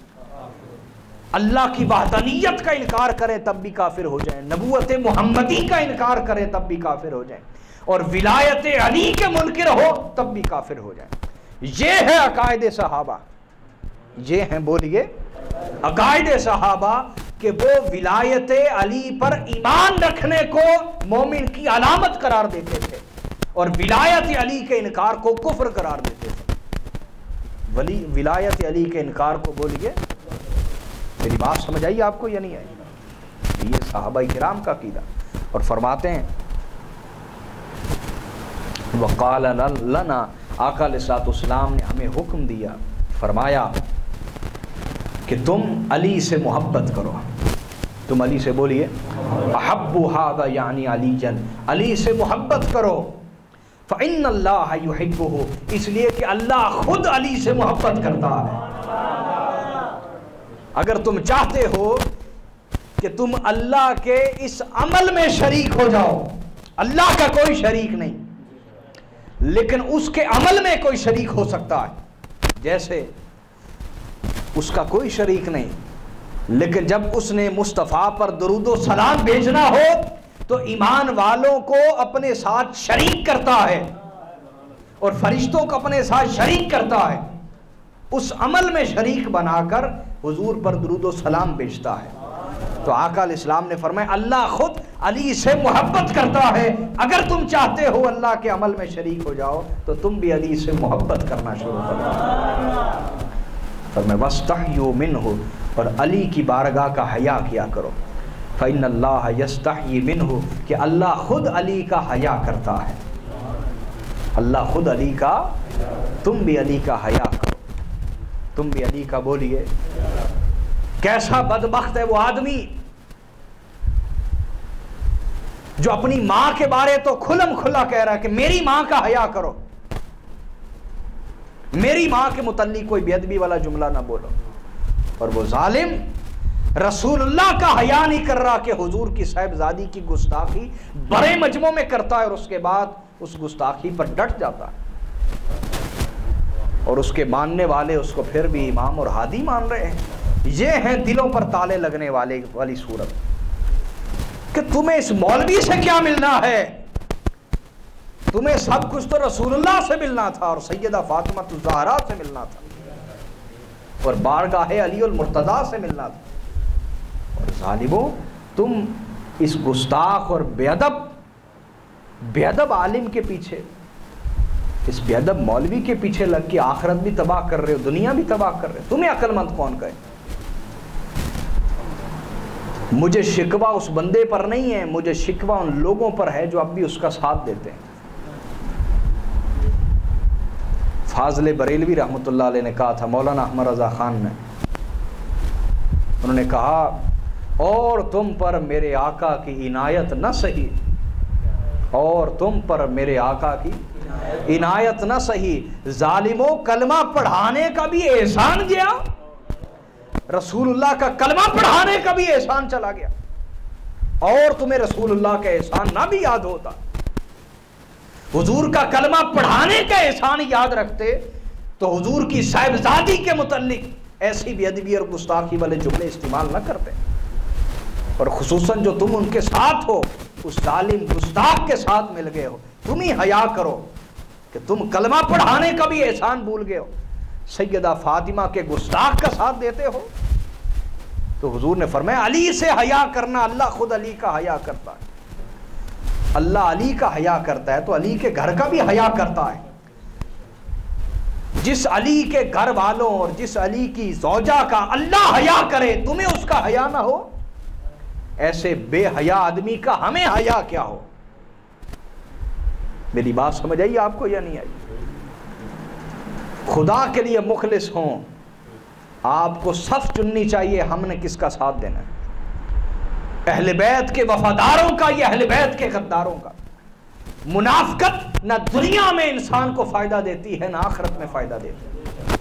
اللہ کی وحدانیت کا انکار کریں تب بھی کافر ہو جائیں، نبوت محمدی کا انکار کریں تب بھی کافر ہو جائیں، اور ولایت علی کے منکر ہو تب بھی کافر ہو جائیں۔ یہ ہے عقائد صحابہ، یہ ہیں بولیے عقائد صحابہ کہ وہ ولایت علی پر ایمان رکھنے کو مومن کی علامت قرار دیتے تھے اور ولایت علی کے انکار کو کفر قرار دیتے تھے۔ ولی ولایت علی کے انکار کو بولیے، میری بات سمجھ آئی آپ کو یا نہیں آئی؟ یہ صحابہ کرام کا عقیدہ۔ اور فرماتے ہیں وقال لنا، آقا علیہ الصلوۃ والسلام نے ہمیں حکم دیا، فرمایا کہ تم علی سے محبت کرو، تم علی سے بولیے احب ھذا یعنی علی جن، علی سے محبت کرو، فإن اللہ یحبہ، اس لیے کہ اللہ خود علی سے محبت کرتا ہے۔ اگر تم چاہتے ہو کہ تم اللہ کے اس عمل میں شریک ہو جاؤ، اللہ کا کوئی شریک نہیں لیکن اس کے عمل میں کوئی شریک ہو سکتا ہے، جیسے اس کا کوئی شریک نہیں لیکن جب اس نے مصطفیٰ پر درود و سلام بھیجنا ہو تو ایمان والوں کو اپنے ساتھ شریک کرتا ہے اور فرشتوں کو اپنے ساتھ شریک کرتا ہے، اس عمل میں شریک بنا کر حضور پر درود و سلام بھیجتا ہے۔ تو آقا علیہ السلام نے فرمایا اللہ خود علی سے محبت کرتا ہے، اگر تم چاہتے ہو اللہ کے عمل میں شریک ہو جاؤ تو تم بھی علی سے محبت کرنا شروع کرو۔ فرمایا وَاسْتَحْيُوا مِنْهُ، اور علی کی بارگاہ کا حیا کیا کرو، فَإِنَّ اللَّهَ يَسْتَحْيِي مِنْهُ، کہ اللہ خود علی کا حیا کرتا ہے، اللہ خود علی کا، تم بھی علی کا حیا کرو، تم بھی علی کا بولیے۔ کیسا بدبخت ہے وہ آدمی جو اپنی ماں کے بارے تو کھلم کھلا کہہ رہا ہے کہ میری ماں کا حیا کرو، میری ماں کے متعلق کوئی بے ادبی والا جملہ نہ بولو، اور وہ ظالم رسول اللہ کا حیا نہیں کر رہا کہ حضور کی صاحبزادی کی گستاخی بڑے مجمع میں کرتا ہے، اور اس کے بعد اس گستاخی پر ڈٹ جاتا ہے، اور اس کے ماننے والے اس کو پھر بھی امام اور ہادی مان رہے ہیں۔ یہ ہیں دلوں پر تالے لگنے والے والی صورت کہ تمہیں اس مولوی سے کیا ملنا ہے، تمہیں سب کچھ تو رسول اللہ سے ملنا تھا اور سیدہ فاطمہ الزہرا سے ملنا تھا اور بارگاہ علی المرتضیٰ سے ملنا تھا، اور ظالموں تم اس گستاخ اور بے ادب بے ادب عالم کے پیچھے، اس بے ادب مولوی کے پیچھے لگ کے آخرت بھی تباہ کر رہے ہو، دنیا بھی تباہ کر رہے ہو، تمہیں عقل مند کون کہے؟ مجھے شکوہ اس بندے پر نہیں ہے، مجھے شکوہ ان لوگوں پر ہے جو اب بھی اس کا ساتھ دیتے ہیں۔ فاضل بریلوی رحمۃ اللہ علیہ نے کہا تھا، مولانا احمد رضا خان نے، انہوں نے کہا اور تم پر میرے آقا کی عنایت نہ سہی، اور تم پر میرے آقا کی عنایت نہ سہی، ظالموں کلمہ پڑھانے کا بھی احسان گیا، رسول اللہ کا کلمہ پڑھانے کا بھی احسان چلا گیا، اور تمہیں رسول اللہ کا احسان نہ بھی یاد ہوتا، حضور کا کلمہ پڑھانے کا احسان یاد رکھتے تو حضور کی صاحبزادی کے متعلق ایسی بے ادبی اور گستاخی والے جملے استعمال نہ کرتے، اور خصوصاً جو تم ان کے ساتھ ہو، اس ظالم گستاخ کے ساتھ مل گئے ہو، تم ہی حیا کرو کہ تم کلمہ پڑھانے کا بھی احسان بھول گئے ہو، سیدہ فاطمہ کے گستاخ کا ساتھ دیتے ہو۔ تو حضور نے فرمایا علی سے حیا کرنا، اللہ خود علی کا حیا کرتا ہے، اللہ علی کا حیا کرتا ہے تو علی کے گھر کا بھی حیا کرتا ہے۔ جس علی کے گھر والوں اور جس علی کی زوجہ کا اللہ حیا کرے، تمہیں اس کا حیا نہ ہو، ایسے بے حیا آدمی کا ہمیں حیا کیا ہو؟ میری بات سمجھ آئی آپ کو یا نہیں آئی؟ خدا کے لیے مخلص ہوں، آپ کو صف چننی چاہیے، ہم نے کس کا ساتھ دینا ہے، اہل بیت کے وفاداروں کا یا اہل بیت کے غداروں کا؟ منافقت نہ دنیا میں انسان کو فائدہ دیتی ہے نہ آخرت میں فائدہ دیتی ہے۔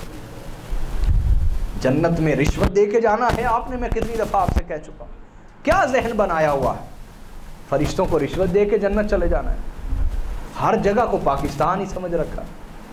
جنت میں رشوت دے کے جانا ہے آپ نے، میں کتنی دفعہ آپ سے کہہ چکا، کیا ذہن بنایا ہوا ہے؟ فرشتوں کو رشوت دے کے جنت چلے جانا ہے، ہر جگہ کو پاکستان ہی سمجھ رکھا،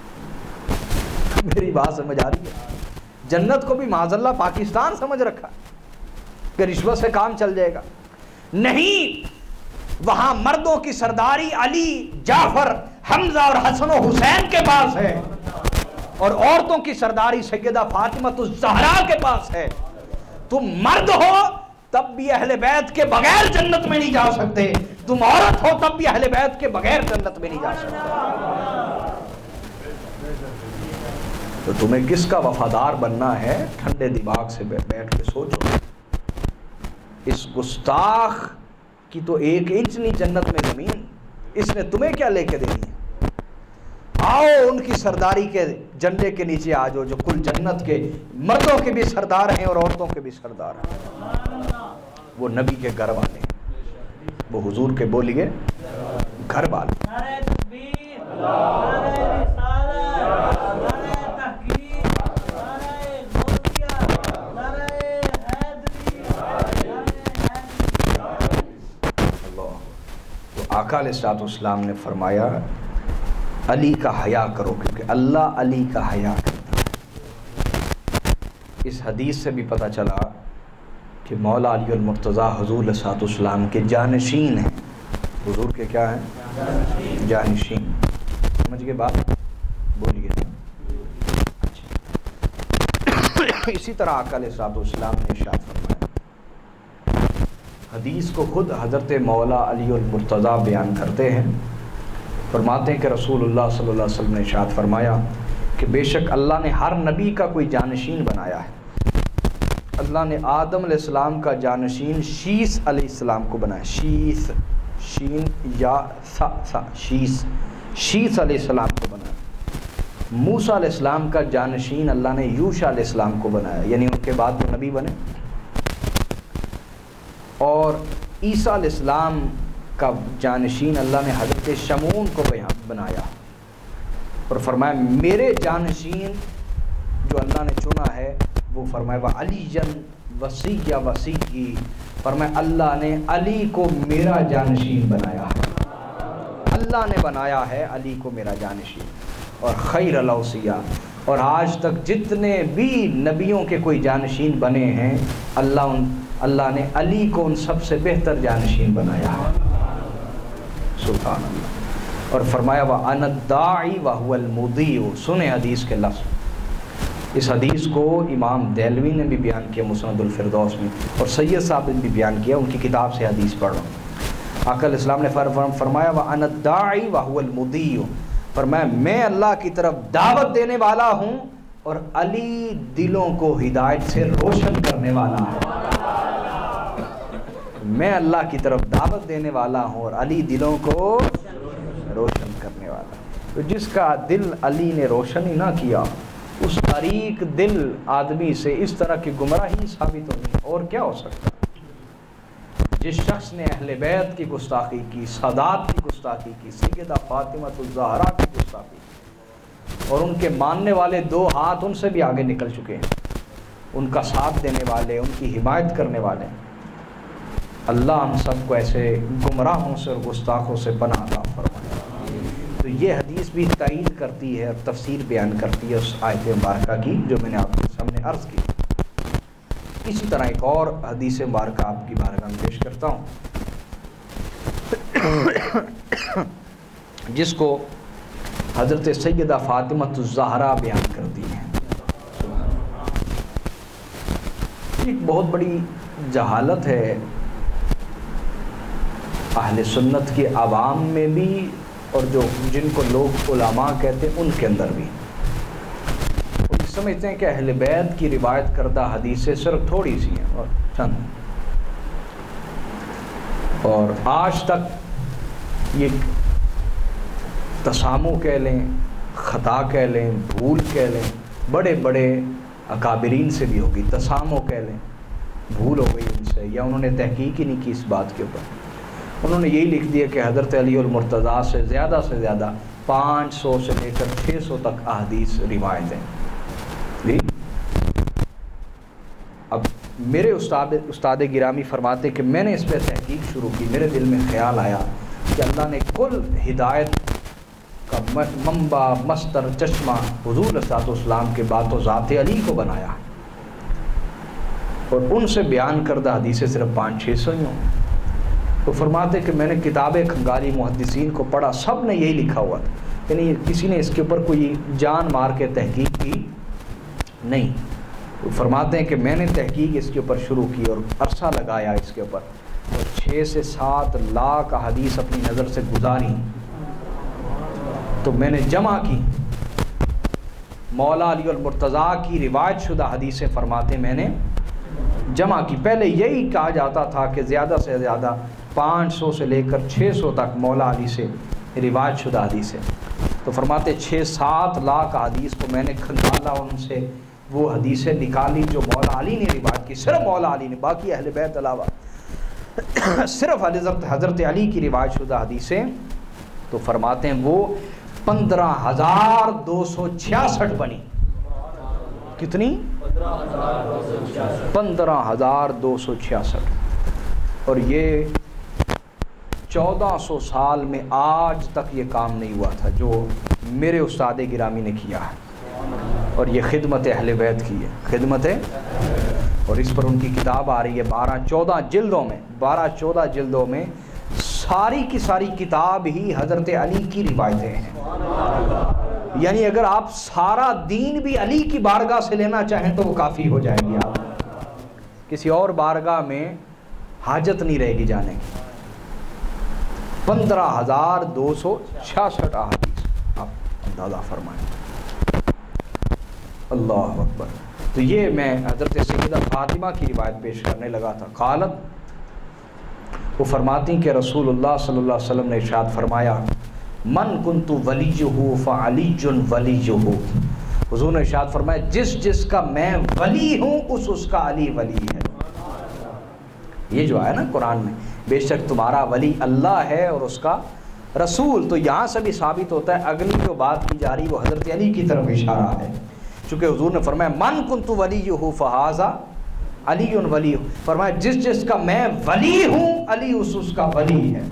میری بات سمجھ آ رہی ہے؟ جنت کو بھی معاذ اللہ پاکستان سمجھ رکھا کہ رشوت سے کام چل جائے گا، نہیں، وہاں مردوں کی سرداری علی، جعفر، حمزہ اور حسن و حسین کے پاس ہے، اور عورتوں کی سرداری سیدہ فاطمہ الزہرا کے پاس ہے۔ تم مرد ہو تب بھی اہل بیت کے بغیر جنت میں نہیں جا سکتے، تم عورت ہو تب بھی اہل بیت کے بغیر جنت میں نہیں جا سکتے۔ تو تمہیں کس کا وفادار بننا ہے؟ ٹھنڈے دماغ سے بیٹھ کے سوچو۔ اس گستاخ کی تو ایک انچ نہیں جنت میں زمین، اس نے تمہیں کیا لے کے دینی ہے؟ آؤ ان کی سرداری کے جھنڈے کے نیچے آ جاؤ، جو کل جنت کے مردوں کے بھی سردار ہیں اور عورتوں کے بھی سردار ہیں، وہ نبی کے گھر والے ہیں، وہ حضور کے بولیے گھر والے۔ آقا علیہ الصلوۃ والسلام نے فرمایا علی کا حیا کرو، کیونکہ اللہ علی کا حیا کرتا ہے۔ اس حدیث سے بھی پتہ چلا کہ مولا علی المرتضیٰ حضور علیہ الصلوۃ والسلام کے جانشین ہیں، حضور کے کیا ہیں؟ جانشین۔ سمجھ گئے بات؟ بولیے۔ اسی طرح آقا علیہ الصلوۃ والسلام نے ارشاد فرمایا حدیث کو خود حضرت مولا علی المرتضیٰ بیان کرتے ہیں، فرماتے ہیں کہ رسول اللہ صلی اللہ علیہ وسلم نے ارشاد فرمایا کہ بے شک اللہ نے ہر نبی کا کوئی جانشین بنایا ہے۔ اللہ نے آدم علیہ السلام کا جانشین شیث علیہ السلام کو بنایا، شیث، شین یا سا سا شیث، شیث علیہ السلام کو بنایا۔ موسیٰ علیہ السلام کا جانشین اللہ نے یوشع علیہ السلام کو بنایا، یعنی ان کے بعد وہ نبی بنے۔ اور عیسیٰ علیہ السلام کا جانشین اللہ نے حضرت شمعون کو بنایا، اور فرمایا میرے جانشین جو اللہ نے چنا ہے وہ فرمایا وعلی وصی وصی، فرمایا اللہ نے علی کو میرا جانشین بنایا ہے، اللہ نے بنایا ہے علی کو میرا جانشین۔ اور خیر الاوصیاء، اور آج تک جتنے بھی نبیوں کے کوئی جانشین بنے ہیں اللہ ان اللہ نے علی کو ان سب سے بہتر جانشین بنایا ہے، سبحان اللہ۔ اور فرمایا وَأَنَا الدَّاعِي وَهُوَ الْمُضِيعُ، سنیں حدیث کے لفظ۔ اس حدیث کو امام دہلوی نے بھی بیان کیا مسند الفردوس میں، اور سید صاحب نے بھی بیان کیا، ان کی کتاب سے حدیث پڑھ رہا ہوں۔ آقا علیہ السلام نے فرمایا وَأَنَا الدَّاعِي وَهُوَ الْمُضِيعُ، فرمایا میں اللہ کی طرف دعوت دینے والا ہوں اور علی دلوں کو ہدایت سے روشن کرنے والا ہے۔ میں اللہ کی طرف دعوت دینے والا ہوں اور علی دلوں کو روشن کرنے والا۔ تو جس کا دل علی نے روشن ہی نہ کیا، اس طریق دل آدمی سے اس طرح کی گمراہی ثابت ہونی، اور کیا ہو سکتا؟ جس شخص نے اہل بیت کی گستاخی کی، سادات کی گستاخی کی، سیدہ فاطمہ الزہرا کی گستاخی کی، اور ان کے ماننے والے دو ہاتھ ان سے بھی آگے نکل چکے ہیں، ان کا ساتھ دینے والے، ان کی حمایت کرنے والے، اللہ ہم سب کو ایسے گمراہوں سے اور گستاخوں سے پناہ عطا فرمائے۔ تو یہ حدیث بھی تائید کرتی ہے اور تفسیر بیان کرتی ہے اس آیت مبارکہ کی جو میں نے آپ کے سامنے عرض کی۔ اسی طرح ایک اور حدیث مبارکہ آپ کی بارگاہ میں پیش کرتا ہوں، جس کو حضرت سیدہ فاطمہ الزہرا بیان کرتی ہیں۔ ایک بہت بڑی جہالت ہے اہل سنت کے عوام میں بھی، اور جو جن کو لوگ علماء کہتے ہیں ان کے اندر بھی۔ وہ سمجھتے ہیں کہ اہل بیت کی روایت کردہ حدیثیں صرف تھوڑی سی ہیں اور چند، اور آج تک یہ تسامو کہہ لیں، خطا کہہ لیں، بھول کہہ لیں، بڑے بڑے اکابرین سے بھی ہوگی، تسامو کہہ لیں، بھول ہو گئی ان سے، یا انہوں نے تحقیق ہی نہیں کی اس بات کے اوپر۔ انہوں نے یہی لکھ دیا کہ حضرت علی المرتضیٰ سے زیادہ سے زیادہ پانچ سو سے لے کر چھ سو تک احادیث روایت ہیں۔ جی اب میرے استاد استاد گرامی فرماتے کہ میں نے اس پہ تحقیق شروع کی، میرے دل میں خیال آیا کہ اللہ نے کل ہدایت کا منبع، مصدر، چشمہ حضور علیہ الصلوۃ والسلام کے بعد تو ذات علی کو بنایا، اور ان سے بیان کردہ حدیثیں صرف پانچ چھ سو ہی ہوں۔ تو فرماتے کہ میں نے کتابیں کھنگالی، محدثین کو پڑھا، سب نے یہی لکھا ہوا تھا، یعنی کسی نے اس کے اوپر کوئی جان مار کے تحقیق کی نہیں۔ تو فرماتے ہیں کہ میں نے تحقیق اس کے اوپر شروع کی اور عرصہ لگایا اس کے اوپر، اور چھ سے سات لاکھ حدیث اپنی نظر سے گزاری، تو میں نے جمع کی مولا علی المرتضیٰ کی روایت شدہ حدیثیں، فرماتے میں نے جمع کی۔ پہلے یہی کہا جاتا تھا کہ زیادہ سے زیادہ پانچ سو سے لے کر چھ سو تک مولا علی سے روایت شدہ حدیثیں، تو فرماتے چھ سات لاکھ حدیث کو میں نے کھنگالا، ان سے وہ حدیثیں نکالی جو مولا علی نے روایت کی، صرف مولا علی نے، باقی اہل بیت علاوہ صرف حضرت حضرت علی کی روایت شدہ حدیثیں، تو فرماتے ہیں وہ پندرہ ہزار دو سو چھیاسٹھ بنی۔ کتنی؟ پندرہ ہزار دو سو چھیاسٹھ، اور یہ چودہ سو سال میں آج تک یہ کام نہیں ہوا تھا جو میرے استاد گرامی نے کیا ہے، اور یہ خدمت اہل بیت کی ہے، خدمت ہے، اور اس پر ان کی کتاب آ رہی ہے بارہ چودہ جلدوں میں، بارہ چودہ جلدوں میں، ساری کی ساری کتاب ہی حضرت علی کی روایتیں ہیں۔ یعنی اگر آپ سارا دین بھی علی کی بارگاہ سے لینا چاہیں تو وہ کافی ہو جائے گی، آپ کسی اور بارگاہ میں حاجت نہیں رہے گی جانے کی۔ پندرہ ہزار دو سو چھیاسٹھ احادیث آپ اندازہ فرمائیں۔ اللہ اکبر۔ تو یہ میں حضرت سیدہ فاطمہ کی روایت پیش کرنے لگا تھا۔ قالت، وہ فرماتی کہ رسول اللہ صلی اللہ علیہ وسلم نے ارشاد فرمایا، من کنت ولیہ فعلی ولیہ۔ حضور نے ارشاد فرمایا جس جس کا میں ولی ہوں اس اس کا علی ولی ہے۔ یہ جو ہے نا قرآن میں، بے شک تمہارا ولی اللہ ہے اور اس کا رسول، تو یہاں سے بھی ثابت ہوتا ہے اگلی جو بات کی جا رہی وہ حضرت علی کی طرف اشارہ ہے، چونکہ حضور نے فرمایا من کنت ولیہ فہذا علی ولی، فرمایا جس جس کا میں ولی ہوں علی اس اس کا ولی ہے۔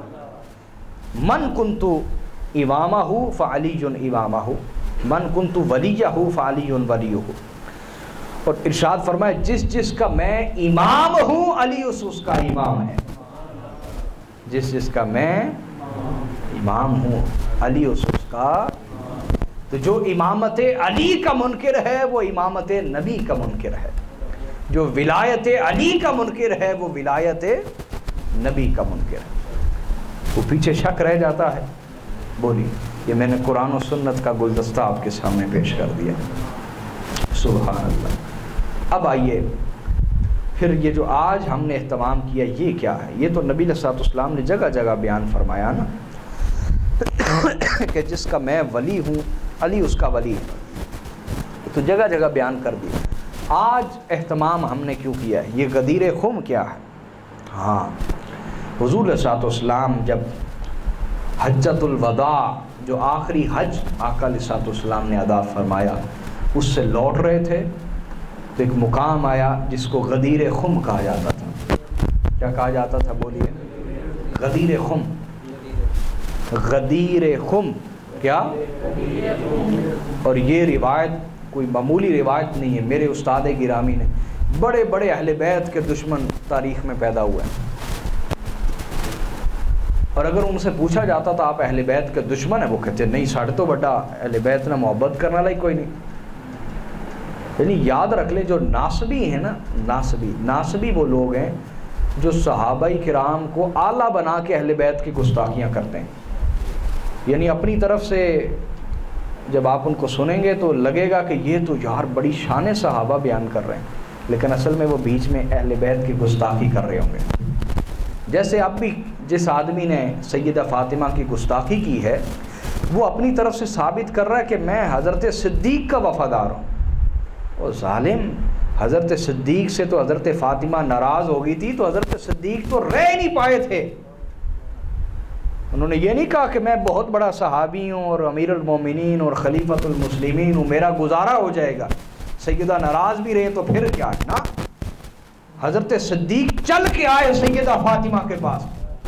من کنت امامہ فعلی امامہ، من کنت ولیہ فعلی ولیہ، اور ارشاد فرمایا جس جس کا میں امام ہوں علی اس اس کا امام ہے۔ جس جس کا میں امام ہوں علی اس اس کا، تو جو امامت علی کا منکر ہے وہ امامت نبی کا منکر ہے، جو ولایت علی کا منکر ہے وہ ولایت نبی کا منکر ہے۔ وہ پیچھے شک رہ جاتا ہے۔ بولی، یہ میں نے قرآن و سنت کا گلدستہ آپ کے سامنے پیش کر دیا۔ سبحان اللہ۔ اب آئیے پھر یہ جو آج ہم نے اہتمام کیا یہ کیا ہے؟ یہ تو نبی علیہ السلام نے جگہ جگہ بیان فرمایا نا کہ جس کا میں ولی ہوں علی اس کا ولی ہے، تو جگہ جگہ بیان کر دیا۔ آج اہتمام ہم نے کیوں کیا ہے؟ یہ غدیر خم کیا ہے؟ ہاں، حضور علیہ السلام جب حجۃ الوداع جو آخری حج آقا علیہ السلام نے ادا فرمایا اس سے لوٹ رہے تھے، تو ایک مقام آیا جس کو غدیر خم کہا جاتا تھا۔ کیا کہا جاتا تھا؟ بولیے۔ غدیر خم۔ غدیر خم کیا؟ اور یہ روایت کوئی معمولی روایت نہیں ہے، میرے استاد گرامی نے، بڑے بڑے اہل بیت کے دشمن تاریخ میں پیدا ہوئے ہیں، اور اگر ان سے پوچھا جاتا تھا آپ اہل بیت کے دشمن ہیں، وہ کہتے نہیں ساڑھے تو بڑا اہل بیت نے محبت کرنا لائی کوئی نہیں۔ یعنی یاد رکھ لیں جو ناسبی ہیں نا، ناسبی ناسبی وہ لوگ ہیں جو صحابہ کرام کو اعلیٰ بنا کے اہل بیت کی گستاخیاں کرتے ہیں۔ یعنی اپنی طرف سے جب آپ ان کو سنیں گے تو لگے گا کہ یہ تو یار بڑی شان صحابہ بیان کر رہے ہیں، لیکن اصل میں وہ بیچ میں اہل بیت کی گستاخی کر رہے ہوں گے۔ جیسے اب بھی جس آدمی نے سیدہ فاطمہ کی گستاخی کی ہے وہ اپنی طرف سے ثابت کر رہا ہے کہ میں حضرت صدیق کا وفادار ہوں۔ اور ظالم، حضرت صدیق سے تو حضرت فاطمہ ناراض ہو گئی تھی، تو حضرت صدیق تو رہ نہیں پائے تھے۔ انہوں نے یہ نہیں کہا کہ میں بہت بڑا صحابی ہوں اور امیر المومنین اور خلیفۃ المسلمین ہوں، میرا گزارا ہو جائے گا۔ سیدہ ناراض بھی رہے تو پھر کیا ہے نا، حضرت صدیق چل کے آئے سیدہ فاطمہ کے پاس۔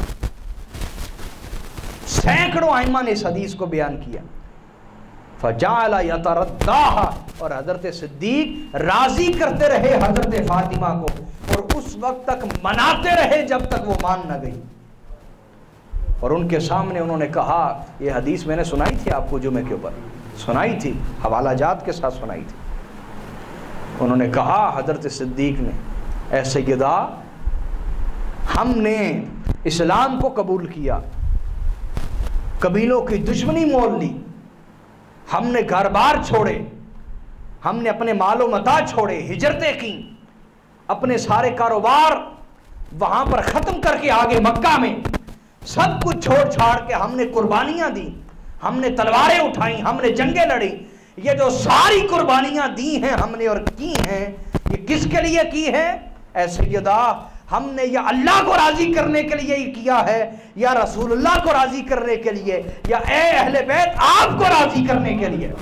سینکڑوں ائمہ نے اس حدیث کو بیان کیا۔ فجعل یترداها، اور حضرت صدیق راضی کرتے رہے حضرت فاطمہ کو، اور اس وقت تک مناتے رہے جب تک وہ مان نہ گئی۔ اور ان کے سامنے انہوں نے کہا، یہ حدیث میں نے سنائی تھی آپ کو جمعے کے اوپر، سنائی تھی حوالہ جات کے ساتھ سنائی تھی۔ انہوں نے کہا حضرت صدیق نے، اے سیدہ، ہم نے اسلام کو قبول کیا، قبیلوں کی دشمنی مول لی، ہم نے گھر بار چھوڑے، ہم نے اپنے مال و متاع چھوڑے، ہجرتیں کی، اپنے سارے کاروبار وہاں پر ختم کر کے آگے مکہ میں سب کچھ چھوڑ چھاڑ کے ہم نے قربانیاں دی، ہم نے تلواریں اٹھائیں، ہم نے جنگیں لڑی۔ یہ جو ساری قربانیاں دی ہیں ہم نے اور کی ہیں، یہ کس کے لیے کی ہیں؟ اے سیدہ، ہم نے یا اللہ کو راضی کرنے کے لیے ہی کیا ہے، یا رسول اللہ کو راضی کرنے کے لیے، یا اے اہل بیت آپ کو راضی کرنے کے لیے۔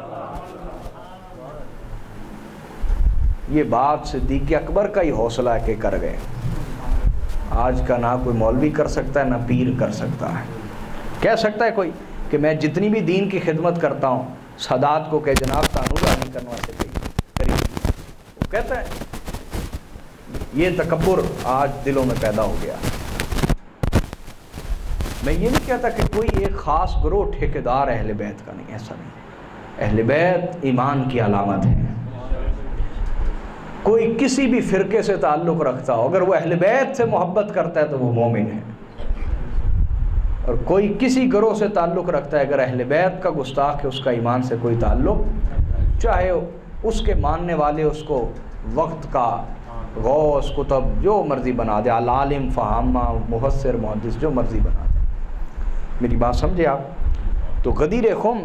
یہ بات صدیق اکبر کا ہی حوصلہ ہے کہ کر گئے۔ آج کا نہ کوئی مولوی کر سکتا ہے نہ پیر کر سکتا ہے۔ کہہ سکتا ہے کوئی کہ میں جتنی بھی دین کی خدمت کرتا ہوں سادات کو کہ جناب تانورہ نہیں کرنا سے کری، وہ کہتا ہے۔ یہ تکبر آج دلوں میں پیدا ہو گیا۔ میں یہ نہیں کہتا کہ کوئی ایک خاص گروہ ٹھیکیدار اہل بیت کا نہیں، ایسا نہیں۔ اہل بیت ایمان کی علامت ہے، کوئی کسی بھی فرقے سے تعلق رکھتا ہو، اگر وہ اہل بیت سے محبت کرتا ہے تو وہ مومن ہے، اور کوئی کسی گروہ سے تعلق رکھتا ہے اگر اہل بیت کا گستاخ ہے، اس کا ایمان سے کوئی تعلق، چاہے اس کے ماننے والے اس کو وقت کا غوث کتب جو مرضی بنا دے، العالم فہامہ مفسر محدث جو مرضی بنا دے۔ میری بات سمجھے آپ؟ تو غدیر خم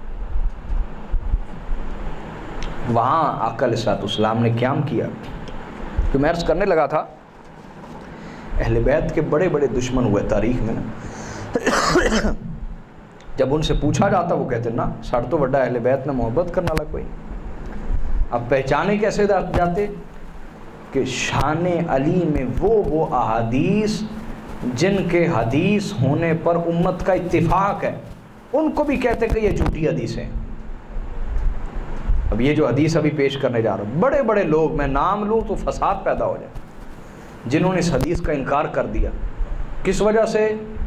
وہاں آقا علیہ الصلوۃ والسلام نے قیام کیا۔ تو میں عرض کرنے لگا تھا اہل بیت کے بڑے بڑے دشمن ہوئے تاریخ میں نا، جب ان سے پوچھا جاتا وہ کہتے نا ساڑھ تو بڑا اہل بیت میں محبت کرنے والا کوئی۔ اب پہچانے کیسے جاتے کہ شان علی میں وہ وہ احادیث جن کے حدیث ہونے پر امت کا اتفاق ہے، ان کو بھی کہتے کہ یہ جھوٹی حدیث ہیں۔ اب یہ جو حدیث ابھی پیش کرنے جا رہا ہوں، بڑے بڑے لوگ، میں نام لوں تو فساد پیدا ہو جائے، جنہوں نے اس حدیث کا انکار کر دیا، کس وجہ سے؟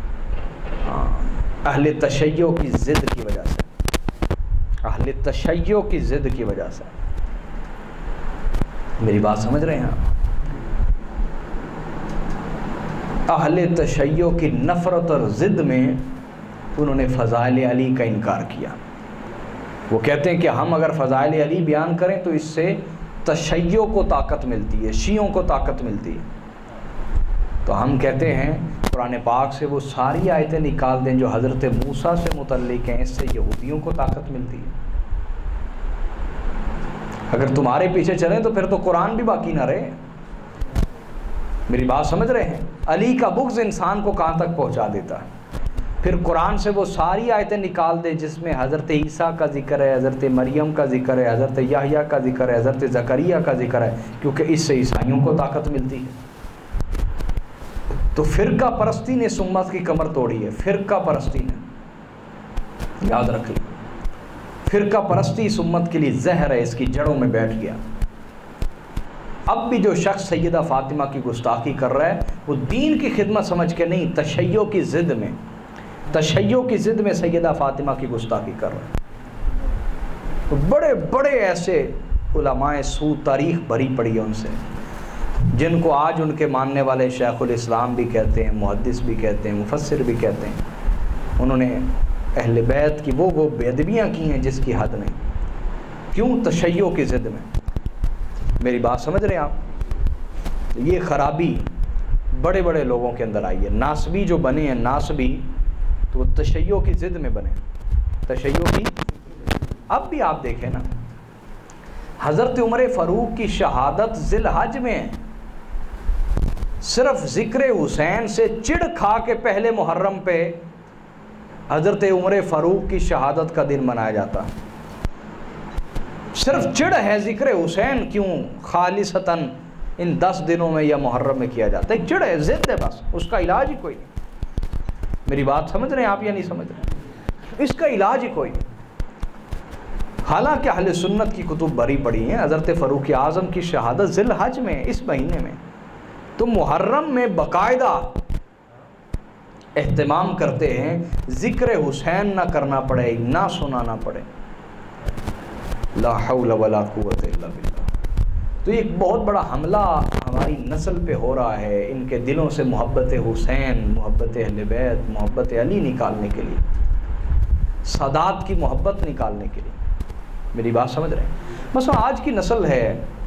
اہل تشیع کی ضد کی وجہ سے، اہل تشیع کی ضد کی وجہ سے۔ میری بات سمجھ رہے ہیں آپ؟ اہل تشیع کی نفرت اور ضد میں انہوں نے فضائل علی کا انکار کیا۔ وہ کہتے ہیں کہ ہم اگر فضائل علی بیان کریں تو اس سے تشیع کو طاقت ملتی ہے، شیعوں کو طاقت ملتی ہے۔ تو ہم کہتے ہیں قرآن پاک سے وہ ساری آیتیں نکال دیں جو حضرت موسیٰ سے متعلق ہیں، اس سے یہودیوں کو طاقت ملتی ہے۔ اگر تمہارے پیچھے چلیں تو پھر تو قرآن بھی باقی نہ رہے۔ میری بات سمجھ رہے ہیں؟ علی کا بغض انسان کو کہاں تک پہنچا دیتا ہے۔ پھر قرآن سے وہ ساری آیتیں نکال دے جس میں حضرت عیسیٰ کا ذکر ہے، حضرت مریم کا ذکر ہے، حضرت یحییٰ کا ذکر ہے، حضرت زکریا کا ذکر ہے، کیونکہ اس سے عیسائیوں کو طاقت ملتی ہے۔ تو فرقہ پرستی نے اس امت کی کمر توڑی ہے، فرقہ پرستی نے، یاد رکھ لیں، فرقہ پرستی اس امت کے لیے زہر ہے، اس کی جڑوں میں بیٹھ گیا۔ اب بھی جو شخص سیدہ فاطمہ کی گستاخی کر رہا ہے وہ دین کی خدمت سمجھ کے نہیں، تشیع کی ضد میں، تشیع کی ضد میں سیدہ فاطمہ کی گستاخی کر رہا ہے۔ بڑے بڑے ایسے علماء سو تاریخ بھری پڑی ہے ان سے، جن کو آج ان کے ماننے والے شیخ الاسلام بھی کہتے ہیں، محدث بھی کہتے ہیں، مفسر بھی کہتے ہیں۔ انہوں نے اہل بیت کی وہ وہ بے ادبیاں کی ہیں جس کی حد نہیں۔ کیوں؟ تشیع کی ضد میں۔ میری بات سمجھ رہے ہیں آپ؟ یہ خرابی بڑے بڑے لوگوں کے اندر آئی ہے۔ ناسبی جو بنے ہیں، ناسبی تو وہ تشیع کی ضد میں بنے، تشیع کی۔ اب بھی آپ دیکھیں نا، حضرت عمر فاروق کی شہادت ذی الحج میں ہے، صرف ذکر حسین سے چڑ کھا کے پہلے محرم پہ حضرت عمر فاروق کی شہادت کا دن منایا جاتا، صرف چڑ ہے ذکر حسین کیوں خالصتاً ان دس دنوں میں یا محرم میں کیا جاتا ہے، ایک چڑ ہے، ضد ہے بس، اس کا علاج ہی کوئی نہیں۔ میری بات سمجھ رہے ہیں آپ یا نہیں سمجھ رہے؟ اس کا علاج ہی کوئی نہیں۔ حالانکہ اہل سنت کی کتب بھری پڑی ہیں، حضرت فاروق اعظم کی شہادت ذی الحج میں، اس مہینے میں، تو محرم میں باقاعدہ اہتمام کرتے ہیں ذکر حسین نہ کرنا پڑے، نہ سنانا پڑے۔ لا حول ولا قوت الا باللہ۔ تو ایک بہت بڑا حملہ ہماری نسل پہ ہو رہا ہے، ان کے دلوں سے محبت حسین، محبت اہل بیت، محبت علی نکالنے کے لیے، سادات کی محبت نکالنے کے لیے۔ میری بات سمجھ رہے ہیں؟ مثلا آج کی نسل ہے،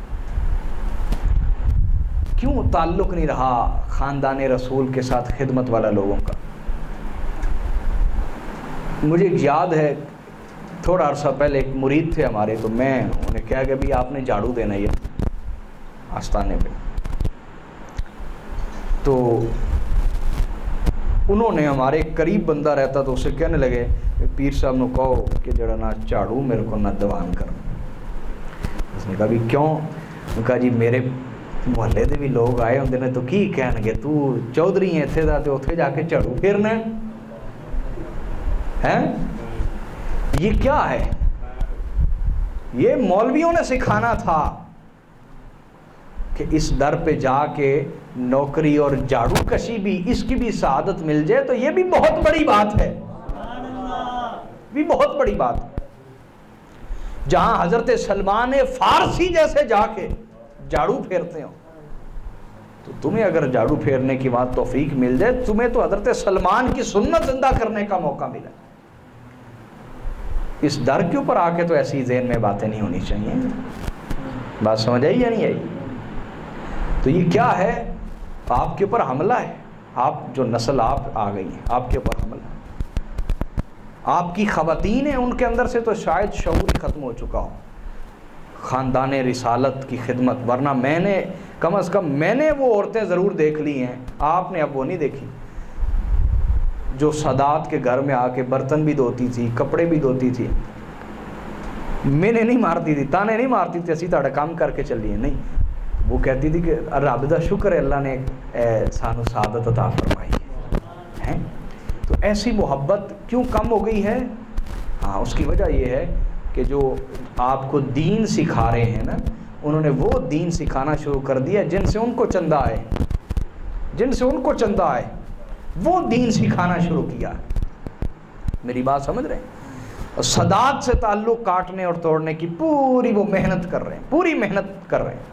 کیوں تعلق نہیں رہا خاندان رسول کے ساتھ خدمت والا لوگوں کا؟ مجھے یاد ہے تھوڑا عرصہ پہلے ایک مرید تھے ہمارے، تو میں انہیں کہا کہ بھی آپ نے جھاڑو دینا ہے آستانے پہ، تو انہوں نے، ہمارے قریب بندہ رہتا تو اسے کہنے لگے پیر صاحب نے کہو کہ جڑا نہ جھاڑو میرے کو نہ دیوان کر۔ اس نے کہا بھی کیوں؟ انہوں نے کہا جی میرے محلے دے بھی لوگ آئے ہوندے نے تو کی کہن گے، تو چودھری ہیں اتھے دا تے اتھے جا کے جھاڑو پھیرنا ہے؟ یہ کیا ہے؟ یہ مولویوں نے سکھانا تھا کہ اس در پہ جا کے نوکری اور جھاڑو کشی بھی، اس کی بھی سعادت مل جائے تو یہ بھی بہت بڑی بات ہے، بھی بہت بڑی بات ہے۔ جہاں حضرت سلمان فارسی جیسے جا کے جھاڑو پھیرتے ہو، تو تمہیں اگر جھاڑو پھیرنے کی بات توفیق مل جائے، تمہیں تو حضرت سلمان کی سنت زندہ کرنے کا موقع ملا۔ اس ڈر کے اوپر آ کے تو ایسی ذہن میں باتیں نہیں ہونی چاہیے۔ بات سمجھ آئی یا نہیں آئی؟ تو یہ کیا ہے؟ آپ کے اوپر حملہ ہے، آپ جو نسل آپ آ گئی ہیں آپ کے اوپر حملہ ہے۔ آپ کی خواتین ہیں، ان کے اندر سے تو شاید شعور ہی ختم ہو چکا ہو خاندان رسالت کی خدمت، ورنہ میں نے کم از کم میں نے وہ عورتیں ضرور دیکھ لی ہیں، آپ نے اب وہ نہیں دیکھی، جو سادات کے گھر میں آ کے برتن بھی دھوتی تھی، کپڑے بھی دھوتی تھی، میں نے نہیں مارتی تھی، تانے نہیں مارتی تھی، اسی طرح کام کر کے چلی ہیں، نہیں، وہ کہتی تھی کہ رب دا شکر ہے اللہ نے سانو سعادت عطا فرمائی ہے۔ تو ایسی محبت کیوں کم ہو گئی ہے؟ ہاں، اس کی وجہ یہ ہے کہ جو آپ کو دین سکھا رہے ہیں نا، انہوں نے وہ دین سکھانا شروع کر دیا جن سے ان کو چندہ آئے، جن سے ان کو چندہ آئے وہ دین سکھانا شروع کیا۔ میری بات سمجھ رہے ہیں؟ سادات سے تعلق کاٹنے اور توڑنے کی پوری وہ محنت کر رہے ہیں، پوری محنت کر رہے ہیں۔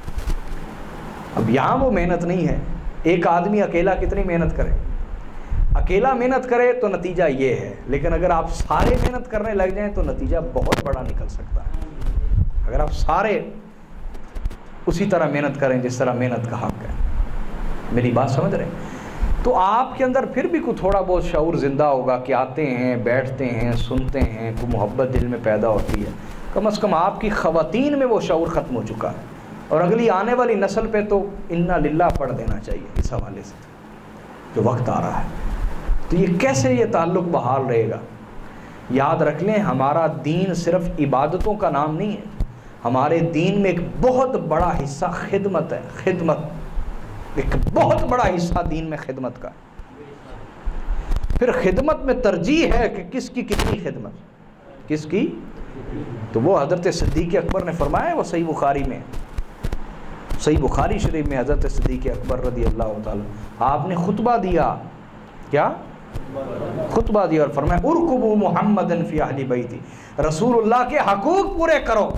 اب یہاں وہ محنت نہیں ہے۔ ایک آدمی اکیلا کتنی محنت کرے؟ اکیلا محنت کرے تو نتیجہ یہ ہے، لیکن اگر آپ سارے محنت کرنے لگ جائیں تو نتیجہ بہت بڑا نکل سکتا ہے۔ اگر آپ سارے اسی طرح محنت کریں جس طرح محنت کا حق ہے۔ میری بات سمجھ رہے ہیں؟ تو آپ کے اندر پھر بھی کوئی تھوڑا بہت شعور زندہ ہوگا کہ آتے ہیں، بیٹھتے ہیں، سنتے ہیں، کوئی محبت دل میں پیدا ہوتی ہے۔ کم از کم آپ کی خواتین میں وہ شعور ختم ہو چکا ہے، اور اگلی آنے والی نسل پہ تو انا للہ پڑھ دینا چاہیے اس حوالے سے جو وقت آ رہا ہے۔ تو یہ کیسے یہ تعلق بحال رہے گا؟ یاد رکھ لیں، ہمارا دین صرف عبادتوں کا نام نہیں ہے، ہمارے دین میں ایک بہت بڑا حصہ خدمت ہے، خدمت ایک بہت بڑا حصہ دین میں خدمت کا۔ پھر خدمت میں ترجیح ہے کہ کس کی کتنی خدمت، کس کی، تو وہ حضرت صدیق اکبر نے فرمایا، وہ صحیح بخاری میں، صحیح بخاری شریف میں حضرت صدیق اکبر رضی اللہ تعالی آپ نے خطبہ دیا، کیا خطبہ دیا، اور فرمایا ارکبوا محمد فی اہل بیتی، رسول اللہ کے حقوق پورے کرو۔